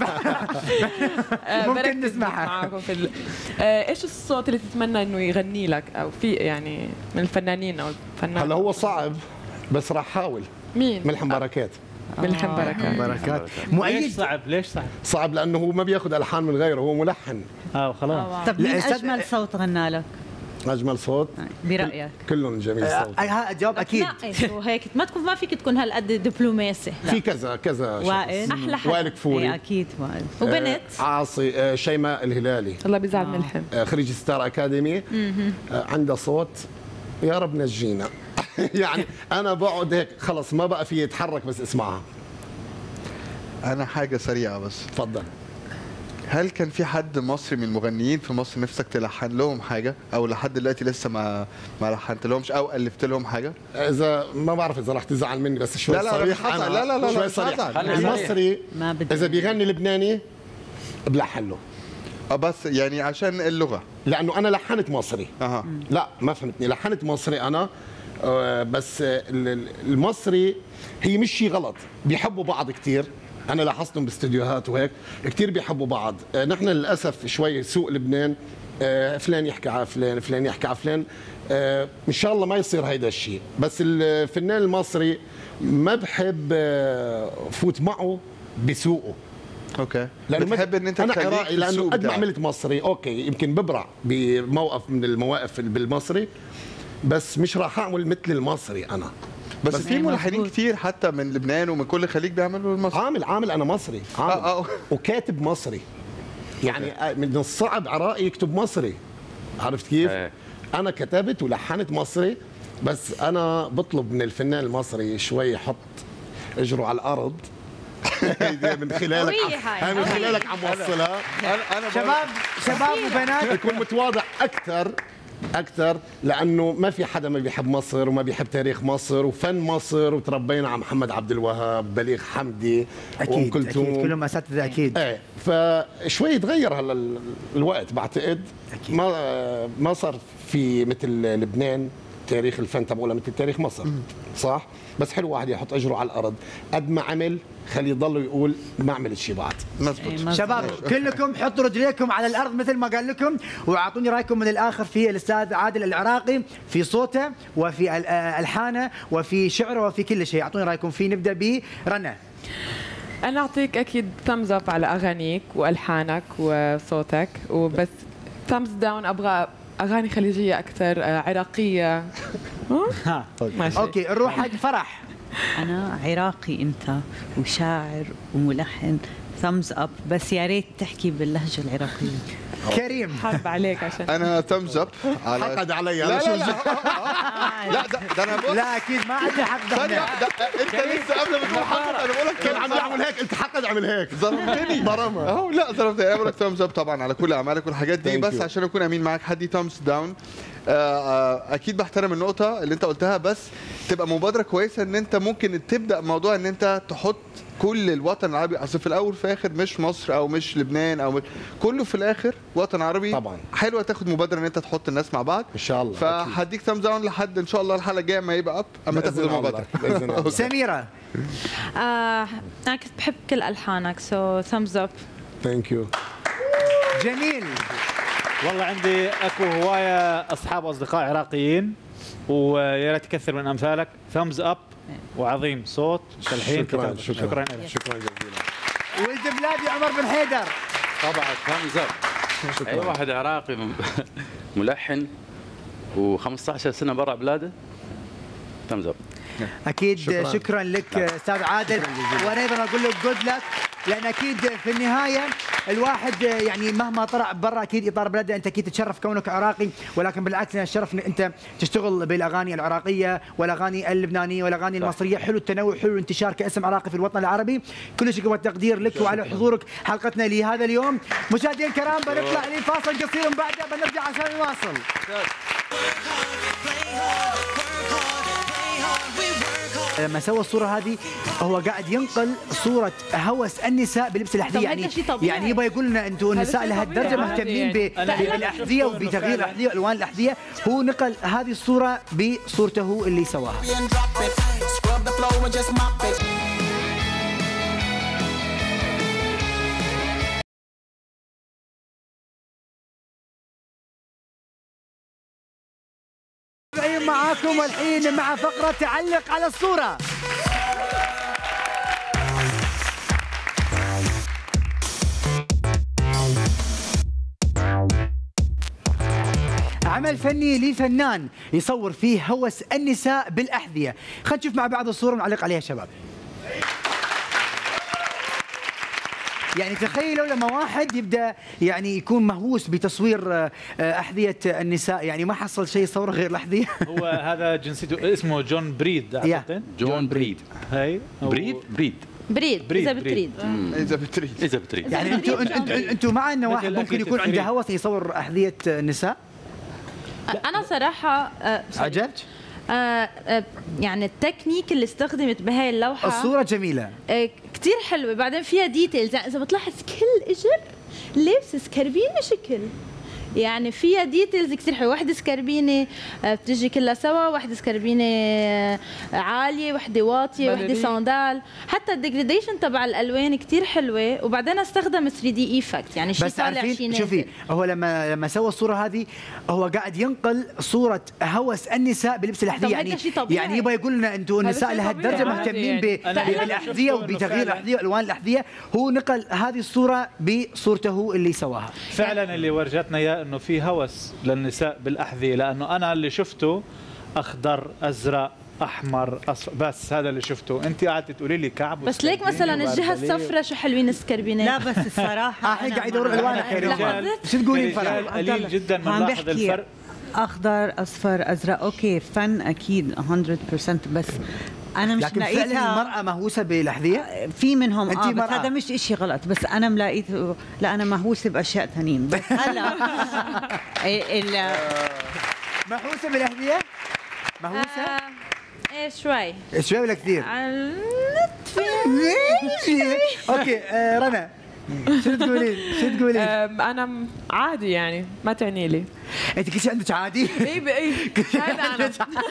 ممكن نسمعها معكم في ايش الصوت اللي تتمنى انه يغني لك او في يعني من الفنانين او الفنان؟ هلا هو صعب بس راح احاول. مين؟ ملحم بركات. ملحم بركات. ليش صعب؟ صعب لانه هو ما بياخذ الحان من غيره، هو ملحن. خلاص. طب مين اجمل صوت غنى لك؟ اجمل صوت برايك؟ كلهم جميل صوت. جواب اكيد. وهيك ما فيك تكون هالقد دبلوماسي. في كذا وائل احلى حدا. وائل كفوري اكيد وائل. وبنت عاصي شيماء الهلالي. الله بيزعل ملحم. خريج ستار اكاديمي. عنده صوت يا رب نجينا. يعني انا بقعد هيك خلص ما بقى في يتحرك بس اسمعها. انا حاجه سريعه بس. اتفضل. هل كان في حد مصري من المغنيين في مصر نفسك تلحن لهم حاجه او لحد دلوقتي لسه ما لحنت لهمش او الفت لهم حاجه؟ اذا ما بعرف اذا رح تزعل مني بس شوي صريح. لا شوي صريح. المصري اذا بيغني لبناني بلحن له. بس يعني عشان اللغه. لانه انا لحنت مصري. لا ما فهمتني، لحنت مصري انا بس المصري هي مش شيء غلط، بيحبوا بعض كثير. انا لاحظتهم باستديوهات وهيك كثير بيحبوا بعض. نحن للاسف شوي سوق لبنان فلان يحكي على فلان، فلان يحكي على فلان. ان شاء الله ما يصير هيدا الشيء، بس الفنان المصري ما بحب فوت معه بسوقه. اوكي. لانه بتحب ان انت انا عراقي لانه قد ما عملت مصري اوكي يمكن ببرع بموقف من المواقف بالمصري بس مش راح اعمل مثل المصري انا. بس في ملحنين كتير حتى من لبنان ومن كل الخليج بيعملوا المصري. عامل انا مصري وكاتب مصري. يعني من الصعب عراقي يكتب مصري. عرفت كيف؟ انا كتبت ولحنت مصري بس انا بطلب من الفنان المصري شوي يحط اجره على الارض. من خلالك من خلالك عم وصلها. انا شباب وبنات يكون متواضع اكثر لانه ما في حدا ما بيحب مصر وما بيحب تاريخ مصر وفن مصر، وتربينا على محمد عبد الوهاب، بليغ حمدي، اكيد كلهم اساتذه اكيد. فشوي تغير هلا الوقت بعتقد. أكيد. ما صار في مثل لبنان تاريخ الفن تبعه مثل تاريخ مصر. صح؟ بس حلو واحد يحط اجره على الارض قد ما عمل خليه يضل يقول ما عملت شيء بعد. مزبوط. شباب كلكم حطوا رجليكم على الارض مثل ما قال لكم واعطوني رايكم من الاخر في الاستاذ عادل العراقي في صوته وفي الحانه وفي شعره وفي كل شيء. اعطوني رايكم فيه. نبدا برنا. انا اعطيك اكيد ثامز اب على اغانيك والحانك وصوتك، وبس ثامز داون ابغى اغاني خليجيه اكثر، عراقيه. ماشي. اوكي نروح حق فرح. انا عراقي انت وشاعر وملحن، ثامز اب بس يا ريت تحكي باللهجه العراقيه. كريم حرب عليك عشان انا ثامز اب على حقد علي. لا ده انا بقول لا اكيد ما عندي حق. انت لسه قبل ما تقول حقد انا بقول لك كان عم يعمل هيك انت حقد عمل هيك ضربتني ضربها اهو. لا ضربتني. انا بقول لك ثامز اب طبعا على كل اعمالك والحاجات دي. بس عشان اكون امين معاك حدي ثامز داون. اكيد بحترم النقطه اللي انت قلتها بس تبقى مبادره كويسه ان انت ممكن تبدا موضوع ان انت تحط كل الوطن العربي. اصل في الاول في الاخر مش مصر او مش لبنان او كله في الاخر وطن عربي. طبعا حلوه تاخد مبادره ان انت تحط الناس مع بعض ان شاء الله. فهديك ثامز داون لحد ان شاء الله الحلقه الجايه ما يبقى اب اما تاخد المبادره. سميره. انا كنت بحب كل الحانك ثامز اب. ثانك يو. جميل. والله عندي اكو هوايه اصحاب واصدقاء عراقيين ويا ريت تكثر من امثالك. ثامز اب وعظيم صوت تلحين. شكرا جزيلا. ولد بلادي عمر بن حيدر. طبعا ثامز اب. اي واحد عراقي ملحن و15 سنه برا بلاده ثامز اب. اكيد. شكرا لك استاذ عادل. وانا ايضا اقول لك جود لك لان اكيد في النهايه الواحد يعني مهما طلع برا اكيد اطار بلده، انت اكيد تتشرف كونك عراقي، ولكن بالعكس الشرف ان انت تشتغل بالاغاني العراقيه والاغاني اللبنانيه والاغاني المصريه. حلو التنوع، حلو الانتشار كاسم عراقي في الوطن العربي. كل شكر والتقدير لك وعلى حضورك حلقتنا لهذا اليوم. مشاهدينا الكرام بنطلع لفاصل قصير ومن بعده بنرجع عشان نواصل. لما سوى الصورة هذه هو قاعد ينقل صورة هوس النساء بلبس الأحذية، يعني يبغى يقول لنا أنتم النساء لهالدرجة مهتمين بالأحذية وبتغيير الأحذية ألوان الأحذية. هو نقل هذه الصورة بصورته اللي سواها. معاكم والحين مع فقرة تعلق على الصورة. عمل فني لفنان يصور فيه هوس النساء بالأحذية. خلينا نشوف مع بعض الصورة ونعلق عليها شباب. يعني تخيلوا لما واحد يبدا يعني يكون مهووس بتصوير احذيه النساء، يعني ما حصل شيء يصوره غير الاحذيه. هو هذا جنسيته اسمه جون بريد اعتقد. جون بريد. هي بريد اذا بتريد يعني انتم مع انه واحد ممكن يكون عنده هوس يصور احذيه النساء؟ انا صراحه عجبت؟ يعني التكنيك اللي استخدمت بهاي اللوحه الصوره جميله كثير حلوه، بعدين فيها ديتيلز. يعني اذا بتلاحظ كل اجر لابس سكربينه شكل، يعني فيها ديتيلز كثير حلوه. وحده سكربينه بتجي كلها سوا، وحده سكربينه عاليه، وحده واطيه، وحده صندال. حتى الديجريديشن تبع الالوان كثير حلوه. وبعدين استخدم 3 دي ايفكت، يعني شيء طالع شيء نازل. شوفي هو لما سوى الصوره هذه هو قاعد ينقل صوره هوس النساء بلبس الاحذيه، يعني يبغى يقول لنا انتم النساء لهالدرجه مهتمين بالاحذيه وبتغيير الاحذيه والوان الاحذيه. هو نقل هذه الصوره بصورته اللي سواها. فعلا اللي ورجتنا اياه انه في هوس للنساء بالاحذيه، لانه انا اللي شفته اخضر ازرق احمر اصفر، بس هذا اللي شفته. انت قعدت تقولي لي كعب، بس ليك مثلا الجهه الصفراء شو حلوين السكربينات. لا بس الصراحه الحين قاعد يدور الوان خير. شو تقولين فرق؟ قليل جدا من لاحظ الفرق. اخضر اصفر ازرق اوكي فن اكيد 100%، بس انا مش لكن فعلا المرأة مهووسة بالأحذية؟ في منهم بس هذا مش إشي غلط، بس أنا ملاقيت لا أنا مهووسة بأشياء ثانيين. بس هلا مهووسة بالأحذية؟ مهووسة؟ ايه شوي ولا كثير؟ اوكي رنا شو تقولين؟ انا عادي يعني ما تعني لي. انت كل شيء عندك عادي؟ اي هذا انا.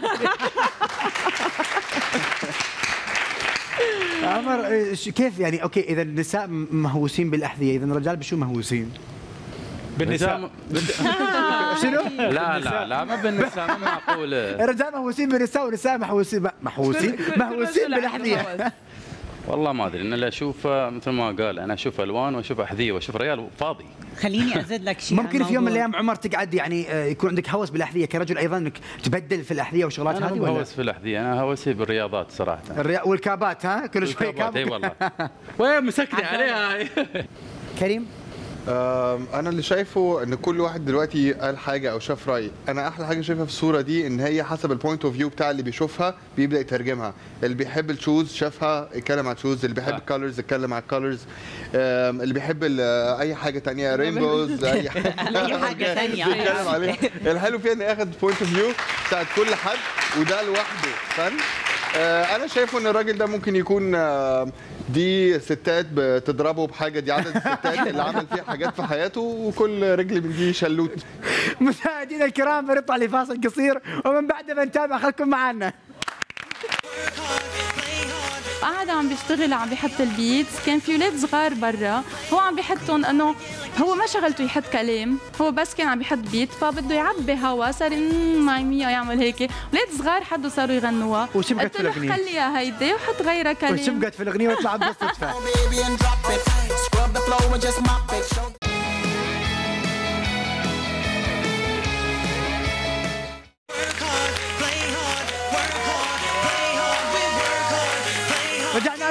عمر كيف يعني؟ اوكي اذا النساء مهووسين بالاحذيه، اذا الرجال بشو مهووسين؟ بالنساء. شنو؟ لا ما بالنساء، ما معقول. الرجال مهووسين بالنساء والنساء مهووسين بالاحذيه. والله ما ادري، انا اللي اشوفه مثل ما قال، انا اشوف الوان واشوف احذيه واشوف ريال فاضي. خليني ازيد لك شيء. ممكن في يوم من الايام عمر تقعد يعني يكون عندك هوس بالاحذيه كرجل ايضا، انك تبدل في الاحذيه والشغلات هذه؟ ولا هوس في الاحذيه، انا هوسي بالرياضات صراحه. والكابات ها كل شوي كاب. اي والله. وين مسكني عليها. كريم؟ انا اللي شايفه ان كل واحد دلوقتي قال حاجه او شاف راي. انا احلى حاجه شايفها في الصوره دي ان هي حسب البوينت اوف فيو بتاع اللي بيشوفها بيبدا يترجمها. اللي بيحب الشوز شافها اتكلم على الشوز، اللي بيحب الكالرز اتكلم على الكالرز، اللي بيحب اي حاجه ثانيه رينبوز اي حاجه ثانيه اتكلم عليها. الحلو فيها ان اخذ بوينت اوف فيو بتاعت كل حد، وده لوحده فن. انا شايفه ان الراجل ده ممكن يكون دي ستات بتضربه بحاجه، دي عدد الستات اللي عمل فيها حاجات في حياته، وكل رجل من دي شلوت. مشاهدينا الكرام بنطلع لفاصل قصير ومن بعده بنتابع. خليكم معنا. قاعد عم بيشتغل عم بيحط البيتس، كان في ولاد صغار برا، هو عم بيحطهم انه هو ما شغلته يحط كلام، هو بس كان عم بيحط بيت، فبده يعبي هوا، صار ماي ميا يعمل هيك، ولاد صغار حدوا صاروا يغنوها. وش بقت في الاغنيه؟ خليها هيدي وحط غيرها كلام. وش بقت في الاغنيه وطلعت بالصدفه؟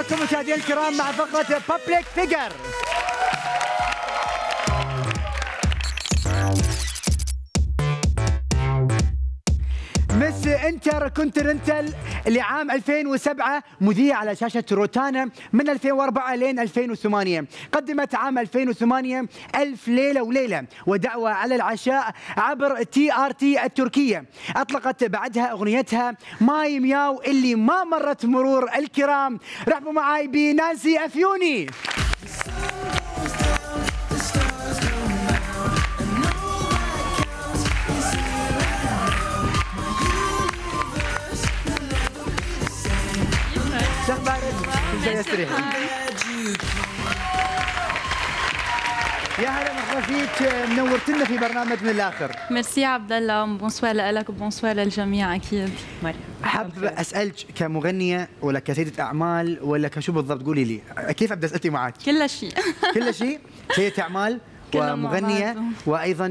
بكم مشاهدينا الكرام مع فقرة بابليك فيجر. مس انتر كونتيننتال لعام 2007 مذيع على شاشة روتانا من 2004 لين 2008. قدمت عام 2008 ألف ليلة وليلة ودعوة على العشاء عبر TRT التركية. أطلقت بعدها أغنيتها ماي مياو اللي ما مرت مرور الكرام. رحبوا معاي بنانسي أفيوني. يا هلا مرحبا فيك، منورتنا في برنامج من الاخر. ميرسي عبد الله، بونسوار لك وبونسوار للجميع اكيد. حاب اسالك كمغنيه ولا كسيده اعمال ولا كشو بالضبط؟ قولي لي كيف ابدا اسئلتي معك؟ كل شيء كل شيء، سيده اعمال ومغنيه وايضا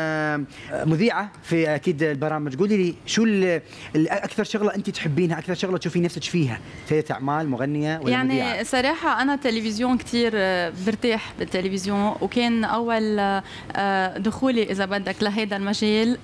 مذيعه في اكيد البرامج. قولي لي شو اكثر شغله انت تحبينها، اكثر شغله تشوفين نفسك فيها؟ سيده اعمال، مغنيه ولا يعني مذيعة؟ صراحه انا تلفزيون كثير برتاح بالتلفزيون، وكان اول دخولي اذا بدك لهذا المجال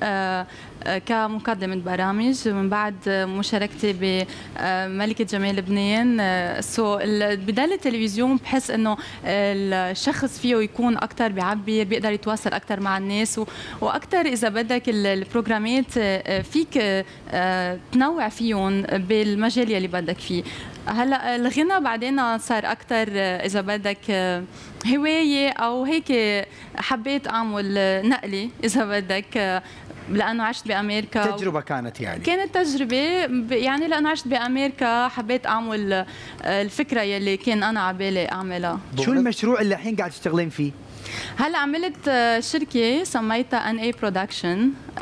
كمقدمة برامج من بعد مشاركتي بملكة جمال لبنان. بدال التلفزيون بحس انه الشخص فيه يكون اكثر بيعبر، بيقدر يتواصل اكثر مع الناس، واكثر اذا بدك البروجرامات فيك تنوع فيهم بالمجال يلي بدك فيه. هلا الغنى بعدين صار اكثر اذا بدك هوايه او هيك، حبيت اعمل نقله اذا بدك لانه عشت بامريكا. تجربه كانت كانت تجربه يعني لانه عشت بامريكا حبيت اعمل الفكره يلي كان انا على بالي اعملها. شو المشروع اللي الحين قاعد تشتغلين فيه؟ هلا عملت شركه سميتها NA Production.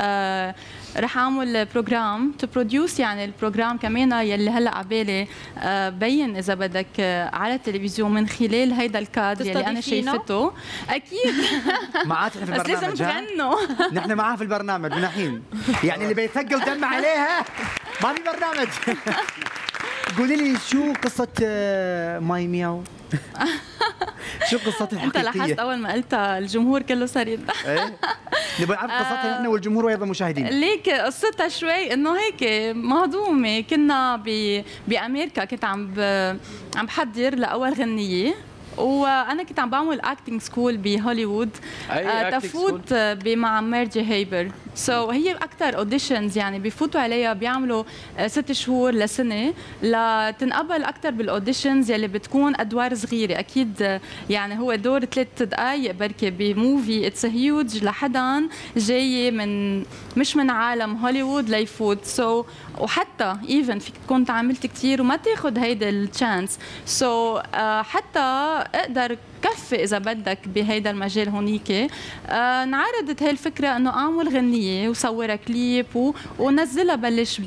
رح اعمل بروجرام تو بروديوس، يعني البروجرام كمان يلي هلا على بالي بين اذا بدك على التلفزيون من خلال هيدا الكادر يلي انا شايفته. اكيد معاك في البرنامج. بس لازم تغنوا. نحن معاها في البرنامج من الحين، يعني اللي بيثقل دم عليها ما في برنامج. قولي لي شو قصة ماي مياو؟ شو قصتها الحقيقية؟ انت لاحظت اول ما قلتها الجمهور كله صار يضحك. ايه نبغى نعرف قصتها نحن والجمهور وايضا المشاهدين. ليك قصتها شوي انه هيك مهضومه. كنا بامريكا، كنت عم بحضر لاول غنيه، وانا كنت عم بعمل اكتنج سكول بهوليوود تفوت مع ميرجي هيبر. هي اكثر اوديشنز يعني بفوتوا عليها، بيعملوا 6 شهور لسنه لتنقبل اكثر بالاوديشنز يلي بتكون ادوار صغيره. اكيد يعني هو دور 3 دقائق بركي بموفي اتس هيوج لحدا جاي مش من عالم هوليوود ليفوت. وحتى ايفن فيك تكون عملت كثير وما تاخذ هيدا التشانس. حتى اقدر كفي اذا بدك بهيدا المجال هونيك. انعرضت هاي الفكره انه اعمل غنيه وصورها كليب ونزلها بلش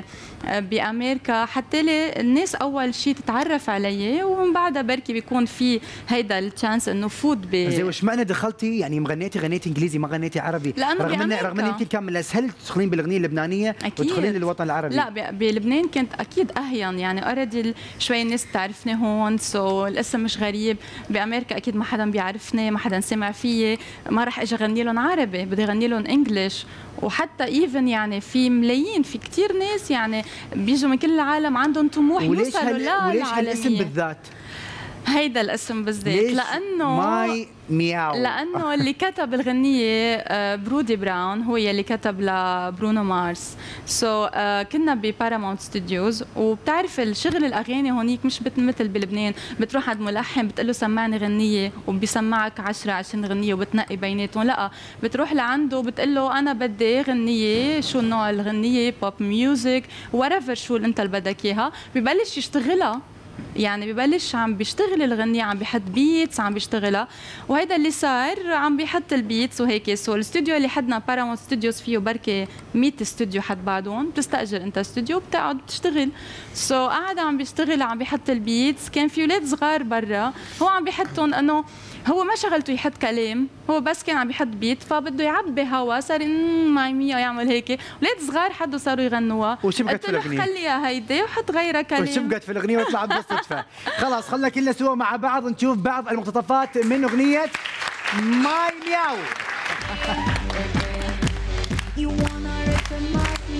بامريكا حتى الناس اول شيء تتعرف علي، ومن بعدها بركي بيكون في هيدا التشانس انه فوت زي وش معنى دخلتي يعني غنيتي انجليزي ما غنيتي عربي؟ رغم ان يمكن كان من الاسهل تدخلين بالاغنيه اللبنانيه وتدخلين للوطن العربي. لا بلبنان كنت اكيد اهين، يعني اوريدي شوي الناس تعرفني هون، الاسم مش غريب. بامريكا اكيد ما حدا بيعرفني، ما حدا سمع فيي، ما راح اجي اغني لهم عربي، بدي اغني لهم انجلش. وحتى ايفن يعني في ملايين، في كثير ناس يعني بيجوا من كل العالم عندهم طموح يوصلوا للعالمية. وليش هالاسم بالذات؟ هيدا الاسم بالذات لانه ماي مياو، لانه اللي كتب الغنيه برودي براون هو اللي كتب لبرونو مارس. كنا ببارامونت ستوديوز، وبتعرف الشغل الاغاني هونيك مش مثل بلبنان بتروح عند ملحن بتقول له سمعني غنيه وبيسمعك 10-20 غنيه وبتنقي بيناتهم. لا، بتروح لعنده بتقول له انا بدي غنيه، شو نوع الغنيه، بوب ميوزك وريفر، شو اللي انت اللي بدك اياها، ببلش يشتغلها. يعني ببلش عم بيشتغل الغنية، عم بيحط بيتس، عم بيشتغلها. وهيدا اللي صار، عم بيحط البيتس وهيك. الاستوديو اللي حدنا بارامونت ستوديوز فيه بركي 100 استوديو حد بعضهم، بتستاجر انت استوديو بتقعد بتشتغل. قاعد عم بيشتغل، عم بيحط البيتس. كان في اولاد صغار برا، هو عم بيحطهم، انه هو ما شغلته يحط كلام، هو بس كان عم بيحط بيت، فبده يعبي هوا، صار ماي ميا يعمل هيك. اولاد صغار حدوا صاروا يغنوها. وشبكت في الاغنيه، خليها هيدي وحط غيرها كلام. وشبكت في الاغنيه وطلع بس بالصدفه. خلاص خلنا كلنا سوا مع بعض نشوف بعض المقتطفات من اغنيه ماي مياو. You wanna rip and mark me.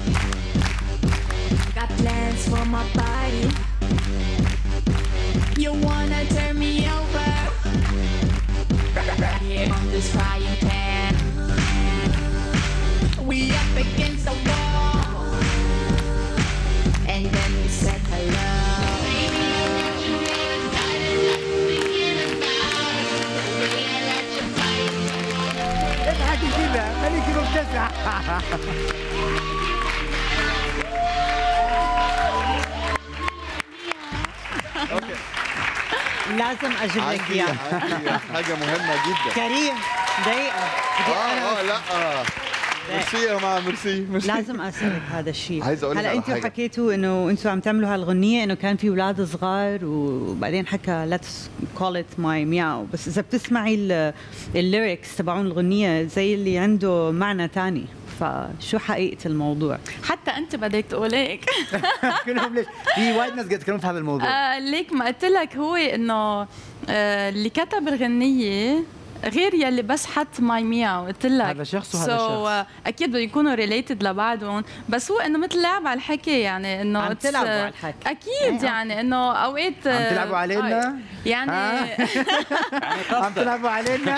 Got plans for my body. You wanna turn me over. Right here on this frying pan. We up against the wall. And then we said hello. اضحكي كذا خليكي مبتسمة. لازم اجيب لك اياه. حاجه مهمه جدا. كريم دقيقه. لا ميرسي يا جماعه، ميرسي. لازم اسالك هذا الشيء. عايز اقول لك هلا انتوا حكيتوا انه انتوا عم تعملوا هالغنيه انه كان في اولاد صغار وبعدين حكى ليتس كول ات ماي مياو، بس اذا بتسمعي الليركس تبعون الغنيه زي اللي عنده معنى ثاني، فشو حقيقه الموضوع؟ حتى انت بدك تقول هيك. كلهم ليش؟ في وايد ناس قاعد يتكلمون في هذا الموضوع. ليك ما قلت لك هو انه اللي كتب الغنيه غير يلي بس حط ماي مياو. قلت لك هذا شخص وهذا شخص اكيد بده يكونوا ريليتد لبعضهم، بس هو انه مثل لعب على الحكي، يعني انه عم تلعبوا على الحكي اكيد. يعني انه اوقات عم تلعبوا علينا يعني عم تلعبوا علينا.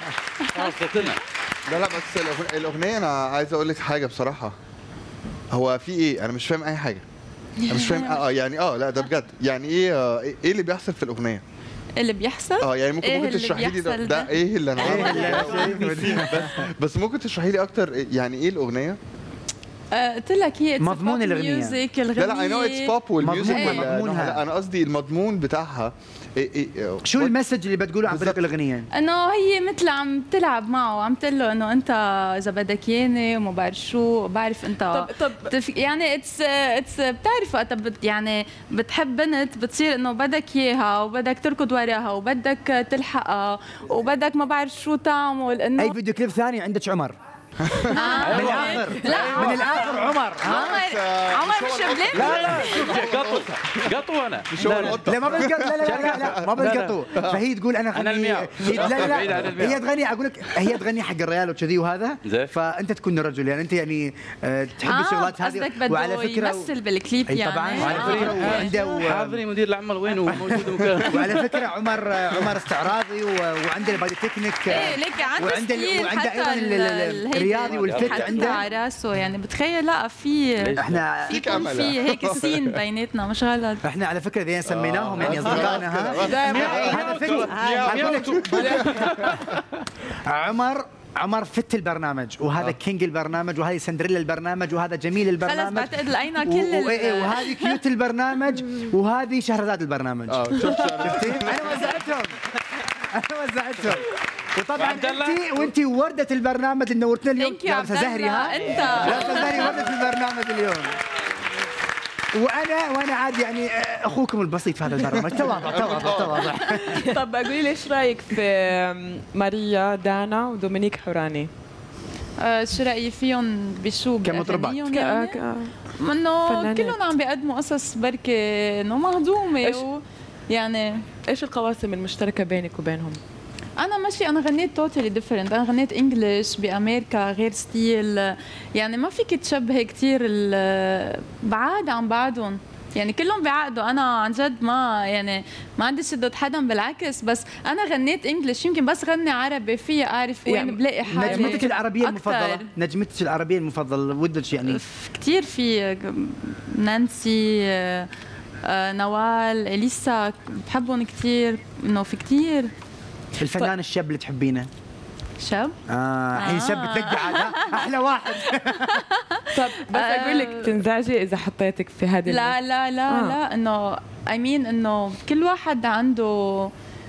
لا بس الاغنيه انا عايز اقول لك حاجه بصراحه. هو في ايه؟ انا مش فاهم اي حاجه. انا مش فاهم يعني لا ده بجد. يعني ايه اللي بيحصل في الاغنيه؟ اللي بيحصل يعني ممكن تشرحي لي ده ايه اللي انا عامله؟ بس ممكن تشرحي لي اكتر يعني ايه الاغنيه؟ قلت لك هي مضمون الاغنيه. لا اي نو اتس بوب والميوزك. لا انا قصدي المضمون بتاعها. شو المسج اللي بتقوله عن طريق الاغنيه؟ انه هي مثل عم تلعب معه، عم تقول له انه انت اذا بدك ياني وما بعرف شو، بعرف انت طب يعني اتس بتعرف وقت يعني بتحب بنت بتصير انه بدك اياها وبدك تركض وراها وبدك تلحقها وبدك ما بعرف شو تعمل. انه اي فيديو كليب ثاني عندك عمر. من الاخر لا من الاخر عمر مش بلاد. لا قطو انا لا ما بالقطو. لا ما بالقطو. فهي تقول انا المياه. لا هي تغني. اقول لك هي تغني حق الريال وكذي وهذا، فانت تكون الرجل. يعني انت يعني تحب الشغلات هذه. وعلى فكره يمثل بالكليب يعني طبعا. وعلى فكره عنده حاضري مدير الاعمال وين موجود مكان. وعلى فكره عمر استعراضي وعنده البادي تكنيك. ليك عنده ايضا الرياضي والفت عنده على راسه. يعني بتخيل لا في احنا في هيك سين بيناتنا مش غلط. احنا على فكره زين سميناهم يعني اصدقائنا. عمر فت البرنامج، وهذا كينج البرنامج، وهذه سندريلا البرنامج، وهذا جميل البرنامج. خلص بعتقد لقينا كل وهذه كيوت البرنامج، وهذه شهرزاد البرنامج. شفتي؟ انا وزعتهم. وطبعا انت وردة البرنامج اللي نورتنا اليوم. لابسه زهري. لابسه زهري وردة البرنامج اليوم. وانا عادي يعني اخوكم البسيط في هذا البرنامج. تواضع. طب قولي لي ايش رايك في ماريا دانا ودومينيك حوراني؟ شو رايي فيهم بشو كمطربات؟ انه كلهم عم بيقدموا قصص بركي انه مهضومه. يعني ايش القواسم المشتركه بينك وبينهم؟ انا ماشي، انا غنيت توتالي ديفرنت. انا غنيت انجلش بامريكا غير ستيل. يعني ما فيك تشبهي كثير بعاد عن بعضهم. يعني كلهم بعقدوا. انا عن جد ما عندي شدة حدا، بالعكس. بس انا غنيت انجلش، يمكن بس غني عربي فيا اعرف وين بلاقي حالي. نجمتك العربيه المفضله؟ نجمتك العربيه المفضله ودك يعني؟ كثير في نانسي، نوال، اليسا، بحبهم كثير. انه في كثير. الفنان الشاب اللي تحبينه؟ شاب؟ الحين شاب بتلقى هذا احلى واحد. طب بس اقول لك تنزعجي اذا حطيتك في هذه لا انه انه كل واحد عنده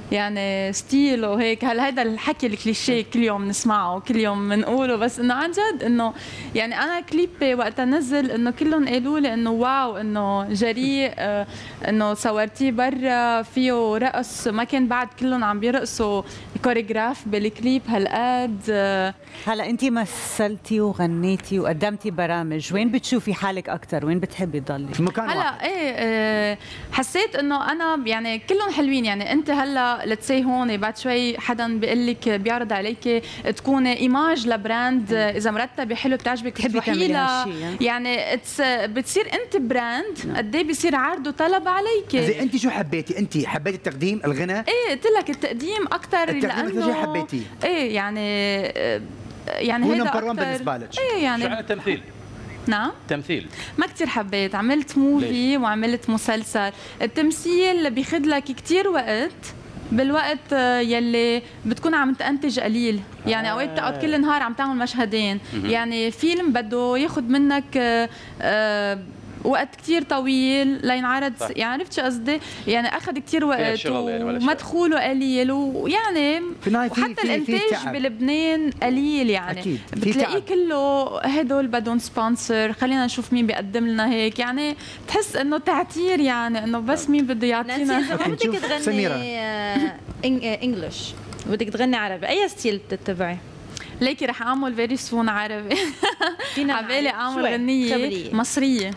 يعني ستيل وهيك. هلا هذا الحكي الكليشيه كل يوم نسمعه كل يوم بنقوله، بس انه عن جد انه يعني انا كليبي وقتها نزل انه كلهم قالوا لي انه واو انه جريء، انه صورتيه برا فيه رقص، ما كان بعد كلهم عم بيرقصوا كوريغراف بالكليب هالقد. هلا انت مثلتي وغنيتي وقدمتي برامج، وين بتشوفي حالك اكثر؟ وين بتحبي تضلي؟ في مكان هلا واحد. ايه حسيت انه انا يعني كلهم حلوين. يعني انت هلا لتسي هون بعد شوي حدا بيقول لك بيعرض عليك تكوني ايماج لبراند، اذا مرتبه حلو بتعجبك تروحي لها، يعني بتصير انت براند. قد ايه بصير عرض وطلب عليك. زي انت شو حبيتي؟ انت حبيتي التقديم الغنى؟ ايه قلت لك التقديم اكثر، التقديم اكثر شيء حبيتيه. ايه يعني هو هيدا نمبر 1 اكثر بالنسبه لك. ايه يعني شو عن التمثيل؟ نعم تمثيل ما كتير حبيت. عملت موفي وعملت مسلسل. التمثيل بياخذ لك كتير وقت، بالوقت يلي بتكون عم تنتج قليل. يعني اوقات بتقعد كل النهار عم تعمل مشهدين. يعني فيلم بده ياخذ منك وقت كتير طويل لينعرض. يعني عرفت شو قصدي؟ يعني اخذ كتير وقت ومدخوله قليل، ويعني وحتى الانتاج بلبنان قليل. يعني أكيد. بتلاقيه كله هدول بدهم سبونسر، خلينا نشوف مين بيقدم لنا هيك. يعني بتحس انه تعتير، يعني انه بس مين بده يعطينا. نانسي، إذا بدك تغني انجلش بدك تغني عربي، اي ستيل بتتبعي؟ ليكي رح اعمل فيري سون عربي. عبالي اعمل غنية مصرية.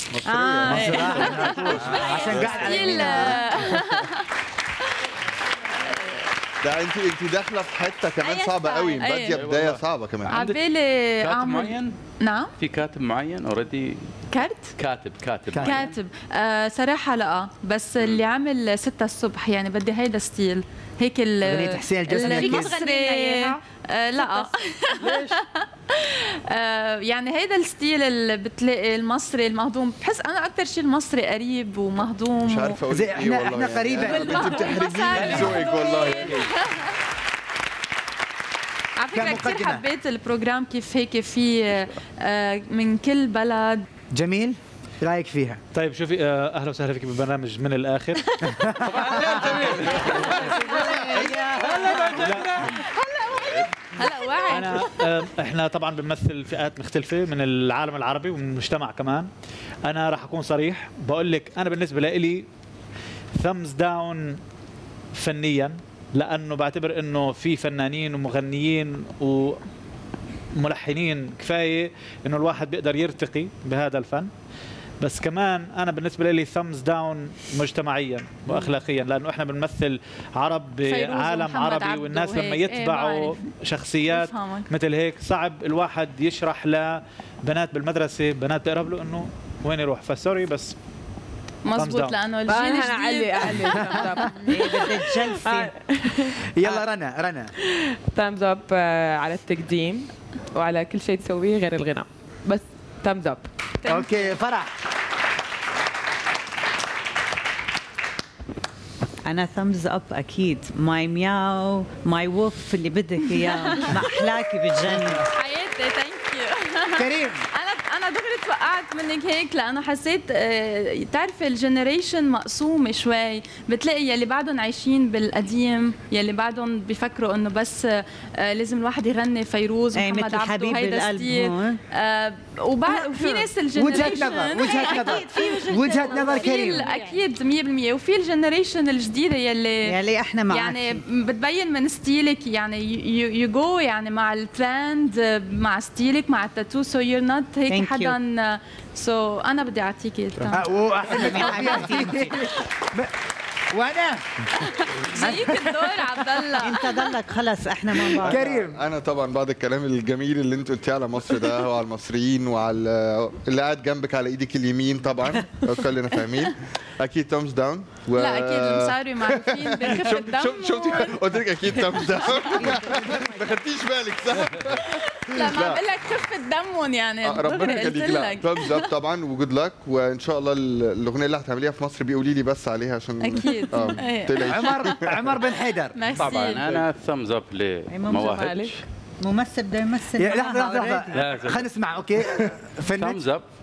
عشان قاعد على ده انت داخله في حته كمان صعبه قوي، باديه بدايه صعبه كمان. عبالي كاتب معين؟ نعم في كاتب معين اوريدي؟ كاتب صراحه لا، بس اللي عمل 6 الصبح يعني بدي هيدا ستيل هيك اغنيه حسين الجسمي المصري. لا ليش؟ يعني هيدا الستيل اللي بتلاقي المصري المهضوم. بحس انا اكثر شيء المصري قريب ومهضوم. مش عارفه اقول زي احنا قريبه. انت بتحرجيني ذوقك والله. على فكره كثير حبيت البروجرام، كيف هيك في من كل بلد. جميل. رايك فيها؟ طيب شوفي، اهلا وسهلا فيك ببرنامج من الاخر. هلا واعي. احنا طبعا بنمثل فئات مختلفه من العالم العربي ومن المجتمع كمان. انا راح اكون صريح، بقول لك انا بالنسبه لي ثمز داون فنيا، لانه بعتبر انه في فنانين ومغنيين وملحنين كفايه انه الواحد بيقدر يرتقي بهذا الفن. بس كمان انا بالنسبه لي ثمز داون مجتمعيا واخلاقيا، لانه احنا بنمثل عرب بعالم عربي، والناس لما يتبعوا شخصيات مثل هيك صعب الواحد يشرح لبنات بالمدرسه، بنات بتقرب له انه وين يروح. فسوري بس مزبوط، لانه الجيل الجديد بدك جلسه. يلا رنا تايمز اب على التقديم وعلى كل شيء تسويه غير الغناء، بس تايمز اب. اوكي فرح. أنا ثمز أب أكيد. ماي مياو ماي ووف اللي بدك إياه. ما أحلاكي بتجنن حياتي. ثانك يو كريم. أنا دغري توقعت منك هيك، لأنه حسيت تعرف الجنريشن مقسومة شوي. بتلاقي يلي بعدهم عايشين بالقديم، يلي بعدهم بيفكروا إنه بس لازم الواحد يغني فيروز محمد عبده هيدا ستيل. وفي ناس الجنريشن وجهة نظر كريم أكيد 100%. وفي الجنريشن الجديدة يلي احنا معك، يعني بتبين من ستيلك، يعني يو جو يعني مع الترند، مع ستيلك، مع التاتو. سو يور نوت هيك حدا. انا بدي اعطيكي وانا زيك الدور عبد الله. انت ضلك خلص، احنا مع بعض. كريم، انا طبعا بعد الكلام الجميل اللي انت قلتيه على مصر ده وعلى المصريين وعلى اللي قاعد جنبك على ايدك اليمين، طبعا كلنا فاهمين اكيد ثامز داون. لا اكيد المصاري معروفين بخفة الدم. شفتي قلت لك اكيد ثامز داون. ما خدتيش بالك صح؟ لا ما بقول لك خفة دمهم يعني. ربنا يخليك. لا ثامز اب طبعا وجود لك، وان شاء الله الاغنيه اللي هتعمليها في مصر بيقولي لي بس عليها عشان اكيد. عمر بن حيدر. طبعا انا ثامز اب لمواهب. ممثل بده يمثل. لحظه خلينا نسمع. اوكي ثامز اب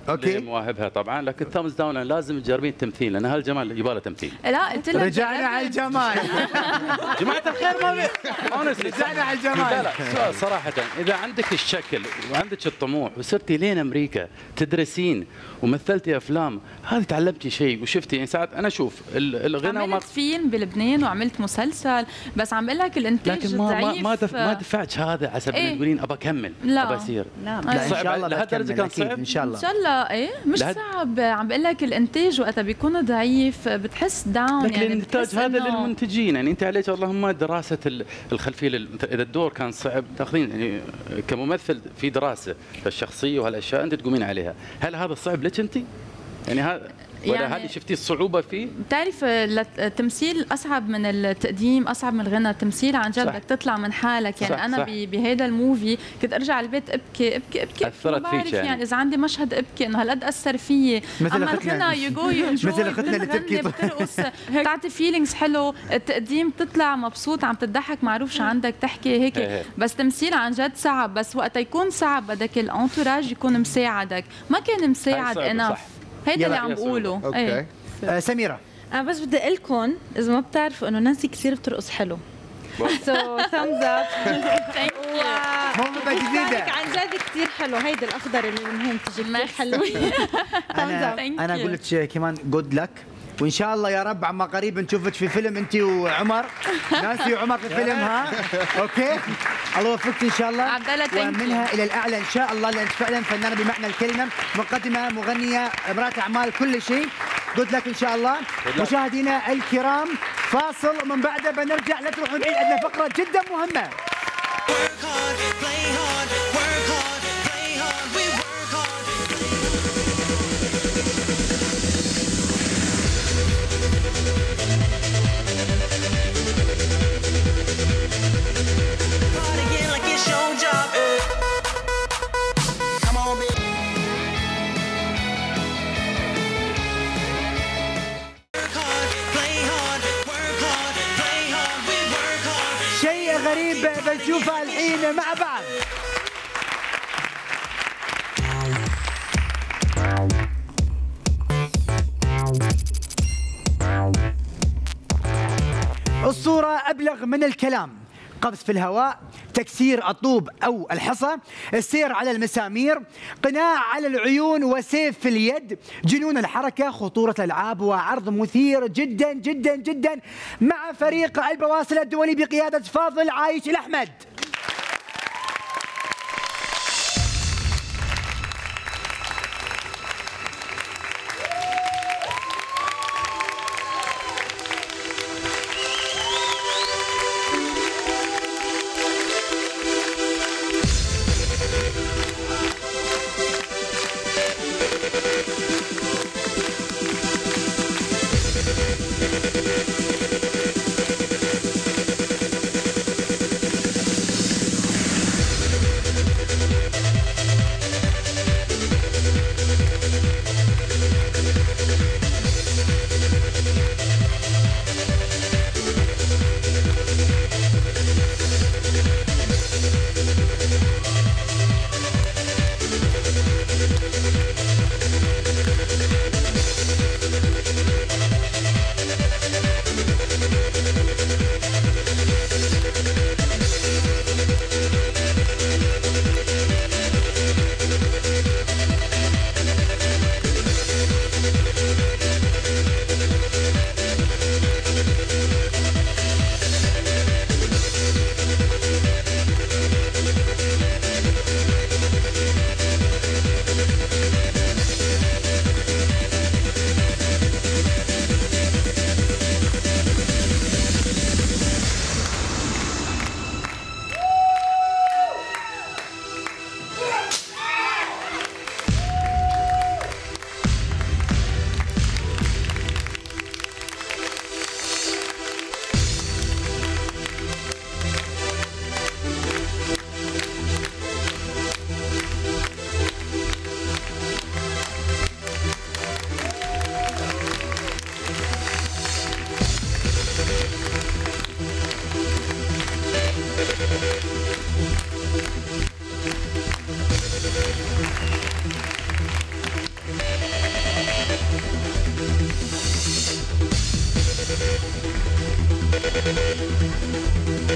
اوكي مواهبها طبعا، لكن ثامز داون لازم تجربين التمثيل لان هالجمال يبغى له تمثيل. لا قلت لك رجعنا على الجمال. جماعه الخير ما رجعنا على الجمال. لا سؤال صراحه، اذا عندك الشكل وعندك الطموح وصرتي لين امريكا تدرسين ومثلتي افلام، هذه تعلمتي شيء وشفتي. يعني ساعات انا اشوف الغنى عملت فيلم بلبنان وعملت مسلسل، بس عم بقول لك الانتاج لكن ضعيف. ما دفعتش هذا على سبيل تقولين ابى اكمل ابى اصير. لا ان شاء الله لهالدرجه كان صعب. ان شاء الله ان شاء الله ايه مش صعب. عم بقول لك الانتاج وقتها بيكون ضعيف بتحس داون. لكن يعني الانتاج هذا للمنتجين، يعني انت عليك اللهم دراسه الخلفيه اذا الدور كان صعب تاخذين يعني كممثل في دراسه للشخصيه وهالاشياء انت تقومين عليها. هل هذا صعب لك انت؟ يعني هذا ولا هذه شفتي الصعوبه فيه؟ بتعرف التمثيل اصعب من التقديم، اصعب من الغنى. التمثيل عن جد بدك تطلع من حالك. يعني انا بهذا الموفي كنت ارجع البيت ابكي ابكي ابكي. اثرت فيك يعني اذا عندي مشهد ابكي انه هالقد اثر فيي. اما الغنى يو مثل اختنا اللي تبكي بترقص بتعطي فيلينجز حلو. التقديم بتطلع مبسوط عم تضحك معروف شو عندك تحكي هيك. بس تمثيل عن جد صعب. بس وقت يكون صعب بدك الانتوراج يكون مساعدك. ما كان مساعد انا. هيدا اللي عم بقوله. اوكي سميرة، انا بس بدي اقول لكم اذا ما بتعرفوا انه نانسي كثير بترقص حلو. سو ثامز اب. ثانك يو. موهبة جديدة عن جد كثير حلو. هيدي الاخضر اللي من هون تجي كثير حلوه. انا اقول لك كمان جود لك، وان شاء الله يا رب عما قريب نشوفك في فيلم انت وعمر. نانسي وعمر في فيلم ها. اوكي الله يوفقك ان شاء الله. ومنها الى الاعلى ان شاء الله، لانك فعلا فنانه بمعنى الكلمه، مقدمه مغنيه امراه اعمال كل شيء. قلت لك ان شاء الله. مشاهدينا الكرام فاصل ومن بعده بنرجع. لا تروحون بعيد، عندنا فقره جدا مهمه. شيء غريب بنشوفه الحين مع بعض. الصورة أبلغ من الكلام. قفز في الهواء، تكسير الطوب أو الحصى، السير على المسامير، قناع على العيون وسيف في اليد، جنون الحركة، خطورة الألعاب، وعرض مثير جدا جدا جدا مع فريق البواسل الدولي بقيادة فاضل عايش الأحمد.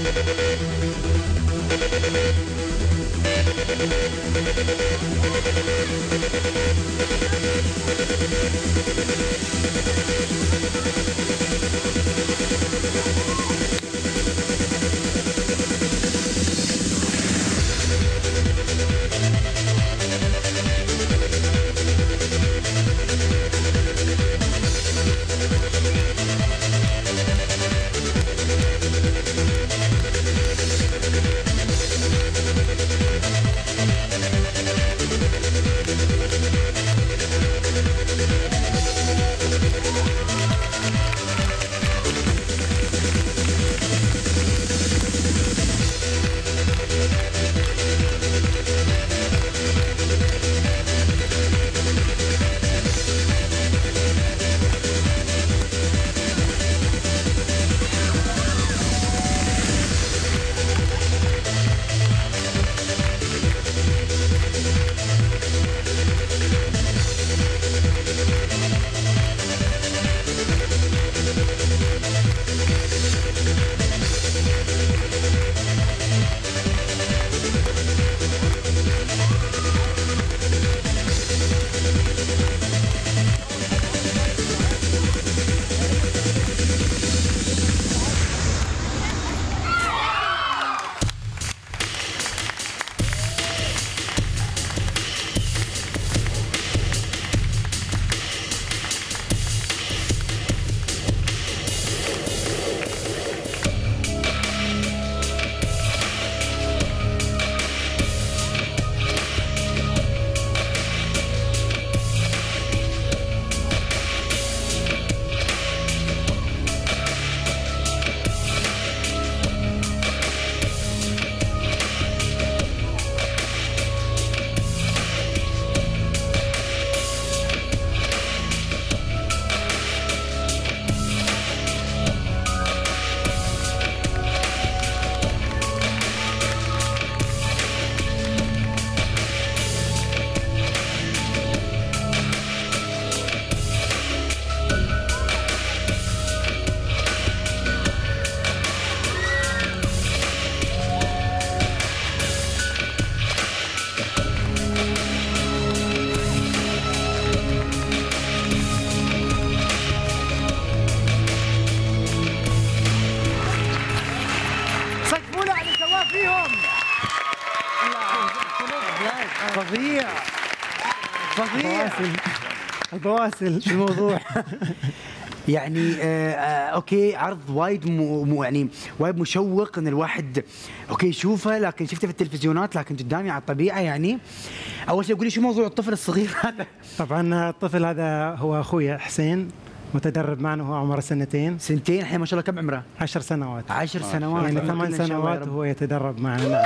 فظيع فظيع. البواسل شو الموضوع؟ يعني اوكي عرض وايد يعني وايد مشوق ان الواحد اوكي يشوفه، لكن شفته في التلفزيونات لكن قدامي على الطبيعه. يعني اول شيء قولي شو موضوع الطفل الصغير هذا؟ طبعا الطفل هذا هو اخوي حسين، متدرب معنا وهو عمره سنتين الحين ما شاء الله. كم عمره؟ 10 سنوات. 10 سنوات يعني 8 سنوات وهو يتدرب معنا.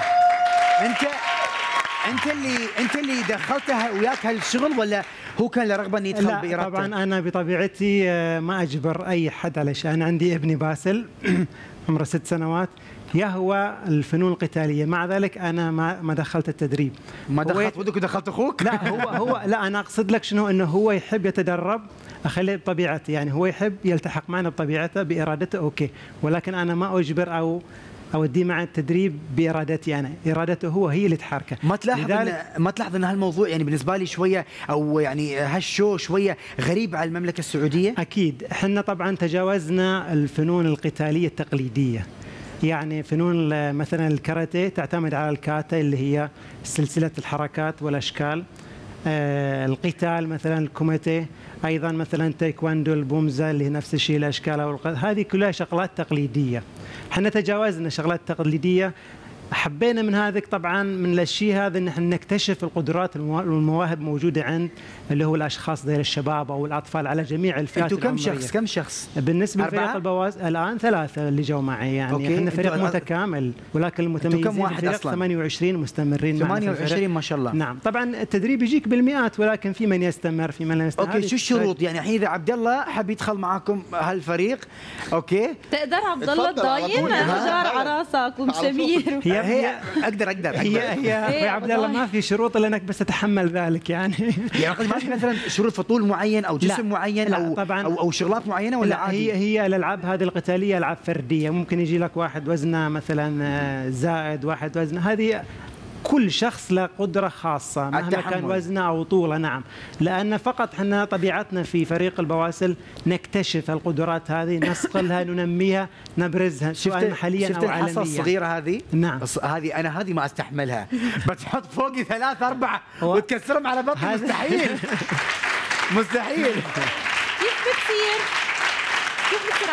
انت اللي دخلته وياك هالشغل ولا هو كان له رغبه انه يدخل بارادته؟ لا طبعا انا بطبيعتي ما اجبر اي حد على شيء. انا عندي ابني باسل عمره 6 سنوات يهوى الفنون القتاليه، مع ذلك انا ما دخلت التدريب. ما دخلت ودك ودخلت اخوك؟ لا هو لا انا اقصد لك شنو، انه هو يحب يتدرب، اخليه بطبيعته. يعني هو يحب يلتحق معنا بطبيعته بارادته اوكي، ولكن انا ما اجبر او اوديه مع التدريب بارادتي انا، ارادته هو هي اللي تحركه. ما تلاحظ ان هالموضوع يعني بالنسبه لي شويه او يعني هالشو شويه غريب على المملكه السعوديه؟ اكيد احنا طبعا تجاوزنا الفنون القتاليه التقليديه. يعني فنون مثلا الكاراتيه تعتمد على الكاتا اللي هي سلسله الحركات والاشكال. القتال مثلا الكوميتيه، ايضا مثلا تايكواندو البومزا اللي هي نفس الشيء الاشكال هذه كلها شغلات تقليديه. احنا تجاوزنا شغلات تقليديه، حبينا من هذاك طبعا من الشيء هذا ان احنا نكتشف القدرات والمواهب موجوده عند اللي هو الاشخاص ذي الشباب او الاطفال على جميع الفئات العمريه. انتم كم شخص؟ بالنسبه لفريق البواز الان 3 اللي جو معي. يعني احنا فريق متكامل، ولكن المتميزين في الفريق 28 مستمرين معنا. 28 ما شاء الله. نعم طبعا التدريب يجيك بالمئات، ولكن في من يستمر في من لا يستمر. اوكي شو الشروط؟ يعني الحين اذا عبد الله حب يدخل معاكم هالفريق اوكي تقدر عبد الله تضاين نجار على راسك ومشامير. هي اقدر هي عبد الله ما في شروط الا انك بس تتحمل ذلك يعني ما في مثلا شروط في طول معين او جسم معين او طبعا او شغلات معينه ولا عادي؟ هي الالعاب هذه القتاليه العاب فرديه، ممكن يجي لك واحد وزنه مثلا زائد، واحد وزنه، هذه كل شخص له قدرة خاصة مهما كان وزنه أو طوله. نعم، لأن فقط احنا طبيعتنا في فريق البواسل نكتشف القدرات هذه، نصقلها، ننميها، نبرزها سواء محليا أو عالميا. شفت الحصة الصغيرة هذه؟ نعم. هذه ما أستحملها، بتحط فوقي 3 4 وتكسرهم على بطني، مستحيل مستحيل. كيف بتصير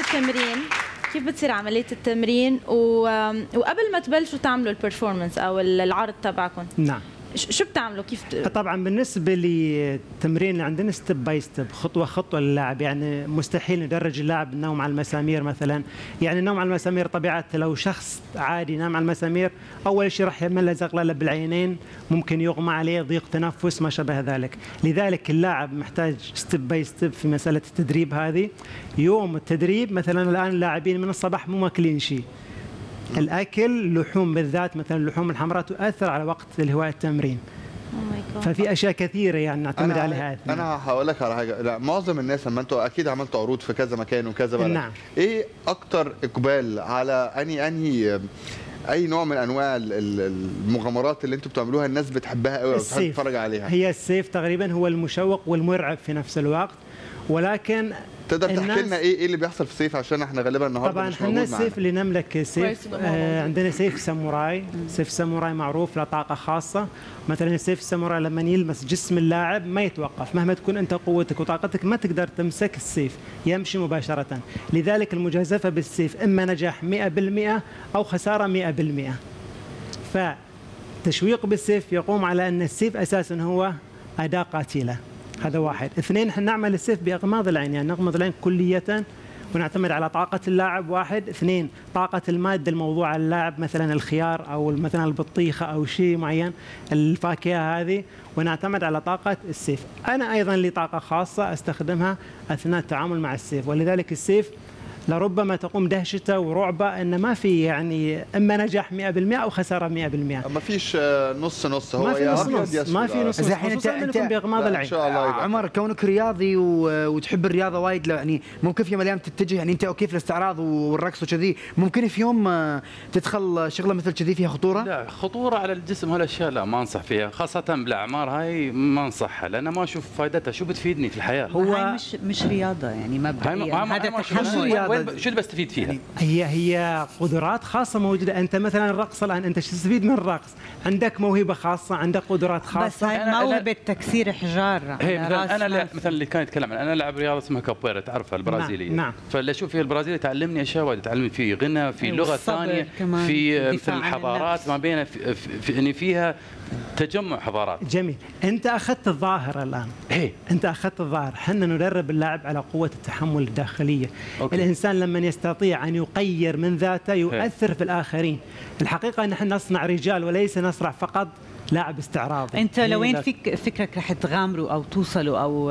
عملية التمرين وقبل ما تبلشوا تعملوا البرفورمانس او العرض تبعكم؟ نعم. شو بتعملوا؟ كيف طبعا بالنسبه للتمرين عندنا ستيب باي ستيب، خطوه خطوه للاعب، يعني مستحيل ندرج اللاعب النوم على المسامير مثلا. يعني النوم على المسامير طبيعته لو شخص عادي نام على المسامير اول شيء راح يعمل له زغلله بالعينين، ممكن يغمى عليه، ضيق تنفس، ما شابه ذلك. لذلك اللاعب محتاج ستيب باي ستيب في مساله التدريب هذه. يوم التدريب مثلا الان اللاعبين من الصباح مو ماكلين شيء، الأكل لحوم بالذات مثلا اللحوم الحمراء تؤثر على وقت اللي هو التمرين. ففي أشياء كثيرة يعني نعتمد عليها. أنا هقول لك على حاجة، لا معظم الناس لما أنتوا أكيد عملتوا عروض في كذا مكان وكذا بلد، نعم. إيه أكتر إقبال على أي نوع من أنواع المغامرات اللي أنتوا بتعملوها الناس بتحبها قوي وبتحب تتفرج عليها؟ هي السيف تقريبا هو المشوق والمرعب في نفس الوقت، ولكن تقدر تحكي لنا ايه اللي بيحصل في السيف عشان احنا غالبا النهارده طبعا مش موجود معانا؟ احنا السيف اللي نملك سيف عندنا سيف ساموراي. سيف ساموراي معروف له طاقه خاصه. مثلا السيف الساموراي لما يلمس جسم اللاعب ما يتوقف، مهما تكون انت قوتك وطاقتك ما تقدر تمسك السيف، يمشي مباشره. لذلك المجازفه بالسيف اما نجاح 100% او خساره 100%. فتشويق بالسيف يقوم على ان السيف اساسا هو اداه قاتله، هذا واحد. اثنين، احنا نعمل السيف باغماض العين، يعني نغمض العين كلية ونعتمد على طاقة اللاعب واحد. اثنين، طاقة المادة الموضوع على اللاعب، مثلا الخيار او مثلا البطيخة او شيء معين، الفاكهة هذه، ونعتمد على طاقة السيف. انا ايضا لي طاقة خاصة استخدمها اثناء التعامل مع السيف، ولذلك السيف لربما تقوم دهشته ورعبه ان ما في يعني اما نجاح 100% او خساره 100%. ما فيش نص نص، هو ما في نص، ما في نص. انت باغماض العين. عمر كونك رياضي وتحب الرياضه وايد، يعني ممكن في يوم من الايام تتجه، يعني انت اوكي في الاستعراض والرقص وكذي، ممكن في يوم تدخل شغله مثل كذي فيها خطوره؟ لا، خطوره على الجسم هالاشياء لا، ما انصح فيها، خاصه بالاعمار هاي ما انصحها، لان ما اشوف فائدتها، شو بتفيدني في الحياه؟ هو مش رياضه يعني مبدئيا، هذا تحمل. شو اللي بستفيد فيها؟ هي قدرات خاصه موجوده. انت مثلا الرقص الان انت شو تستفيد من الرقص؟ عندك موهبه خاصه، عندك قدرات خاصه. بس هاي موهبه تكسير حجار. انا مثلا اللي كان يتكلم انا العب رياضه اسمها كابويرا، تعرفها البرازيليه. نعم. فاللي اشوف فيها البرازيلي تعلمني اشياء وايد، تعلمني في غنى، في لغه ثانيه، في مثل الحضارات ما بين في فيها تجمع حضارات. جميل. انت اخذت الظاهر الان. انت اخذت الظاهر. احنا ندرب اللاعب على قوه التحمل الداخليه. الانسان لما يستطيع ان يغير من ذاته يؤثر في الاخرين. الحقيقه ان احنا نصنع رجال وليس نصنع فقط لاعب استعراضي. انت لوين فكرك رح تغامروا او توصلوا، او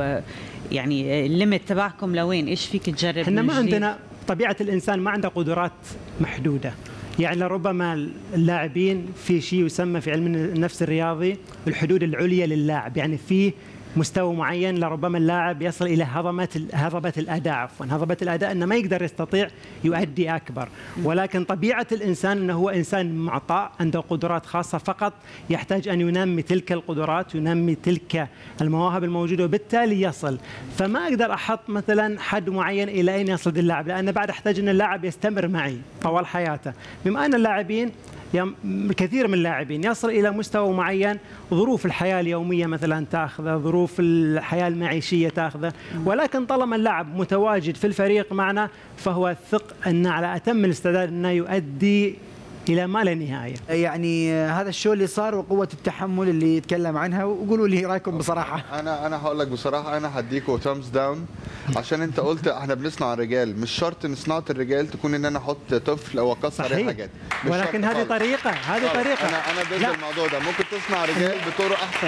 يعني الليمت تبعكم لوين؟ ايش فيك تجرب؟ احنا ما عندنا، طبيعه الانسان ما عنده قدرات محدوده. يعني لربما اللاعبين في شيء يسمى في علم النفس الرياضي الحدود العليا للاعب، يعني في مستوى معين لربما اللاعب يصل الى هضبه الاداء، عفوا هضبه الاداء انه ما يقدر يستطيع يؤدي اكبر. ولكن طبيعه الانسان انه هو انسان معطاء عنده قدرات خاصه، فقط يحتاج ان ينمي تلك القدرات، ينمي تلك المواهب الموجوده، وبالتالي يصل. فما اقدر احط مثلا حد معين الى اين يصل اللاعب، لان بعد احتاج ان اللاعب يستمر معي طوال حياته. بما ان اللاعبين كثير من اللاعبين يصل إلى مستوى معين، ظروف الحياة اليومية مثلا تأخذه، ظروف الحياة المعيشية تأخذه، ولكن طالما اللاعب متواجد في الفريق معنا فهو الثق أن على أتم الاستعداد أنه يؤدي إلى ما لا نهاية. يعني هذا الشو اللي صار وقوة التحمل اللي يتكلم عنها، وقولوا لي رأيكم بصراحة. أنا هقول لك بصراحة، أنا هديكوا تامز داون، عشان أنت قلت إحنا بنصنع الرجال، مش شرط إن صناعة الرجال تكون إن أنا أحط طفل أو أكسر عليه حاجات، ولكن هذه طريقة، أنا ضد الموضوع ده. ممكن تصنع رجال بطرق أحسن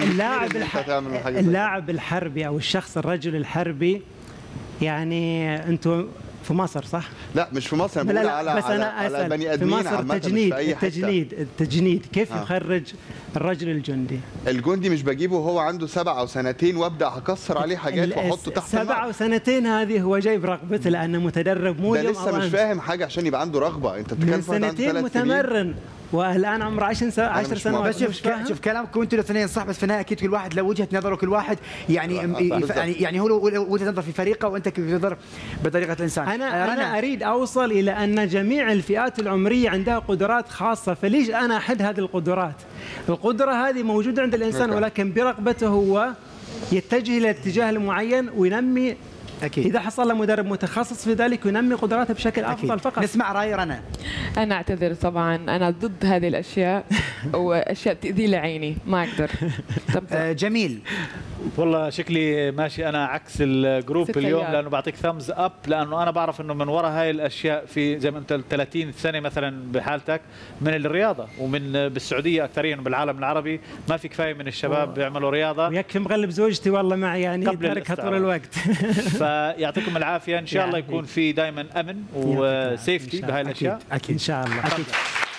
اللاعب الحربي أو الشخص الرجل الحربي، يعني أنتم في مصر صح؟ لا مش في مصر، انا بقول على بس أنا على بني في ادمين مصر عامه، التجنيد كيف يخرج الرجل الجندي؟ الجندي مش بجيبه وهو عنده 7 أو 2 وابدا هكسر عليه حاجات واحطه تحت 7 أو 2 هذه هو جايب رغبته لانه متدرب مو ده لسه مش فاهم حاجه عشان يبقى عنده رغبه. انت بتتكلم من 2 متمرن والان عمره 10 سنوات. بس شوف كلامكم انتوا الاثنين صح، بس في النهايه اكيد كل واحد له وجهه نظره، كل واحد يعني هو وجهه نظر في فريقه وانت كيف نظر بطريقه الانسان. انا اريد اوصل الى ان جميع الفئات العمريه عندها قدرات خاصه، فليش انا احد هذه القدرات؟ القدره هذه موجوده عند الانسان ولكن برغبته هو يتجه الى الاتجاه المعين وينمي. أكيد. إذا حصل له مدرب متخصص في ذلك ينمي قدراته بشكل أفضل. أكيد. فقط. نسمع رأي رنا. أنا أعتذر طبعا، أنا ضد هذه الأشياء وأشياء تأذي لعيني ما أقدر. جميل. والله شكلي ماشي أنا عكس الجروب اليوم، لأنه بعطيك ثامز أب، لأنه أنا بعرف إنه من وراء هاي الأشياء في زي ما أنت 30 سنة مثلا بحالتك من الرياضة، ومن بالسعودية أكثريا بالعالم العربي ما في كفاية من الشباب بيعملوا رياضة. ويكفي مغلب زوجتي والله معي يعني تركها طول الوقت. فيعطيكم العافية، إن شاء الله يكون في دائما أمن وسيفتي بهاي الأشياء. أكيد إن شاء الله. أكيد.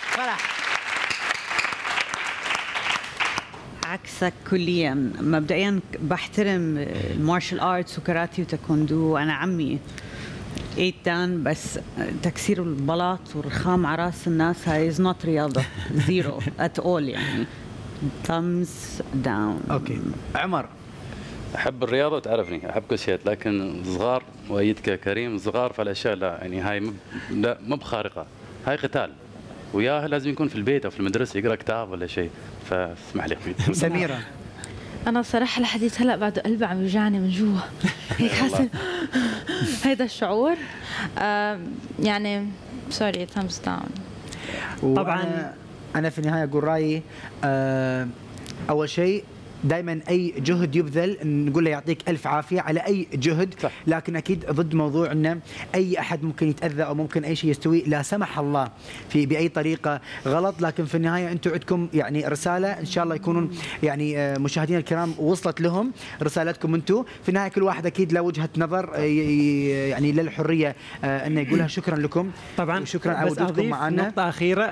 عكسك كليا. مبدئيا بحترم المارشال ارتس وكاراتي وتايكوندو، انا عمي 8 دان، بس تكسير البلاط والرخام على راس الناس هاي از نوت رياضه، زيرو ات اول يعني. thumbs down. اوكي عمر. احب الرياضه وتعرفني احب كل شيء، لكن صغار وايدك كريم صغار فالاشياء لا يعني هاي لا مو بخارقه، هاي قتال وياه لازم يكون في البيت او في المدرسه يقرا كتاب ولا شيء، فاسمح لي اخوي. سميره. انا الصراحه الحديث هلا بعد قلبي عم يوجعني من جوا هيك حاسه هيدا الشعور. يعني سوري ثامز داون. طبعا انا في النهايه اقول رايي. اول شيء دائما اي جهد يبذل نقول له يعطيك الف عافيه على اي جهد، لكن اكيد ضد موضوع ان اي احد ممكن يتاذى او ممكن اي شيء يستوي لا سمح الله في باي طريقه غلط، لكن في النهايه انتم عندكم يعني رساله ان شاء الله يكونون يعني مشاهدينا الكرام وصلت لهم رسالتكم انتم. في النهايه كل واحد اكيد له وجهه نظر يعني للحريه انه يقولها. شكرا لكم طبعا، شكرا على وجودكم معنا. نقطه اخيره،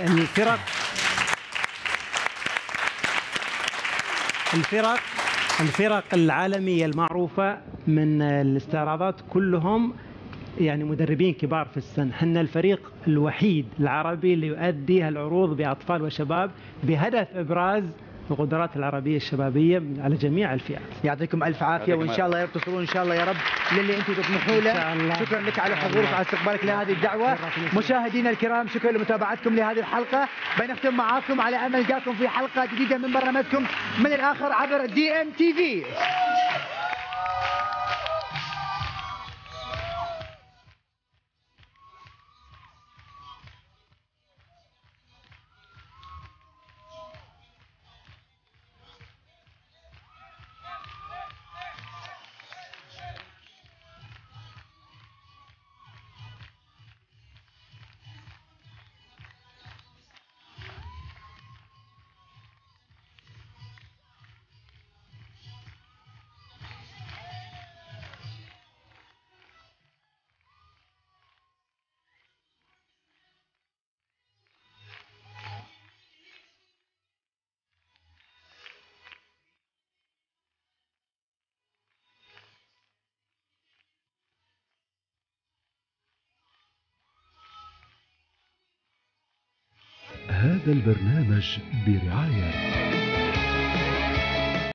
الفرق العالمية المعروفة من الاستعراضات كلهم يعني مدربين كبار في السن. حنا الفريق الوحيد العربي اللي يؤدي هالعروض بأطفال وشباب بهدف إبراز القدرات العربية الشبابية على جميع الفئات. يعطيكم ألف عافية وإن شاء الله تصلون إن شاء الله يا رب للي أنتم تطمحوا له. شكرا لك على حضورك وعلى استقبالك لهذه الدعوة. مشاهدينا الكرام شكرا لمتابعتكم لهذه الحلقة. بنختم معاكم على أمل نلقاكم في حلقة جديدة من برنامجكم من الآخر عبر DMTV. هذا البرنامج برعاية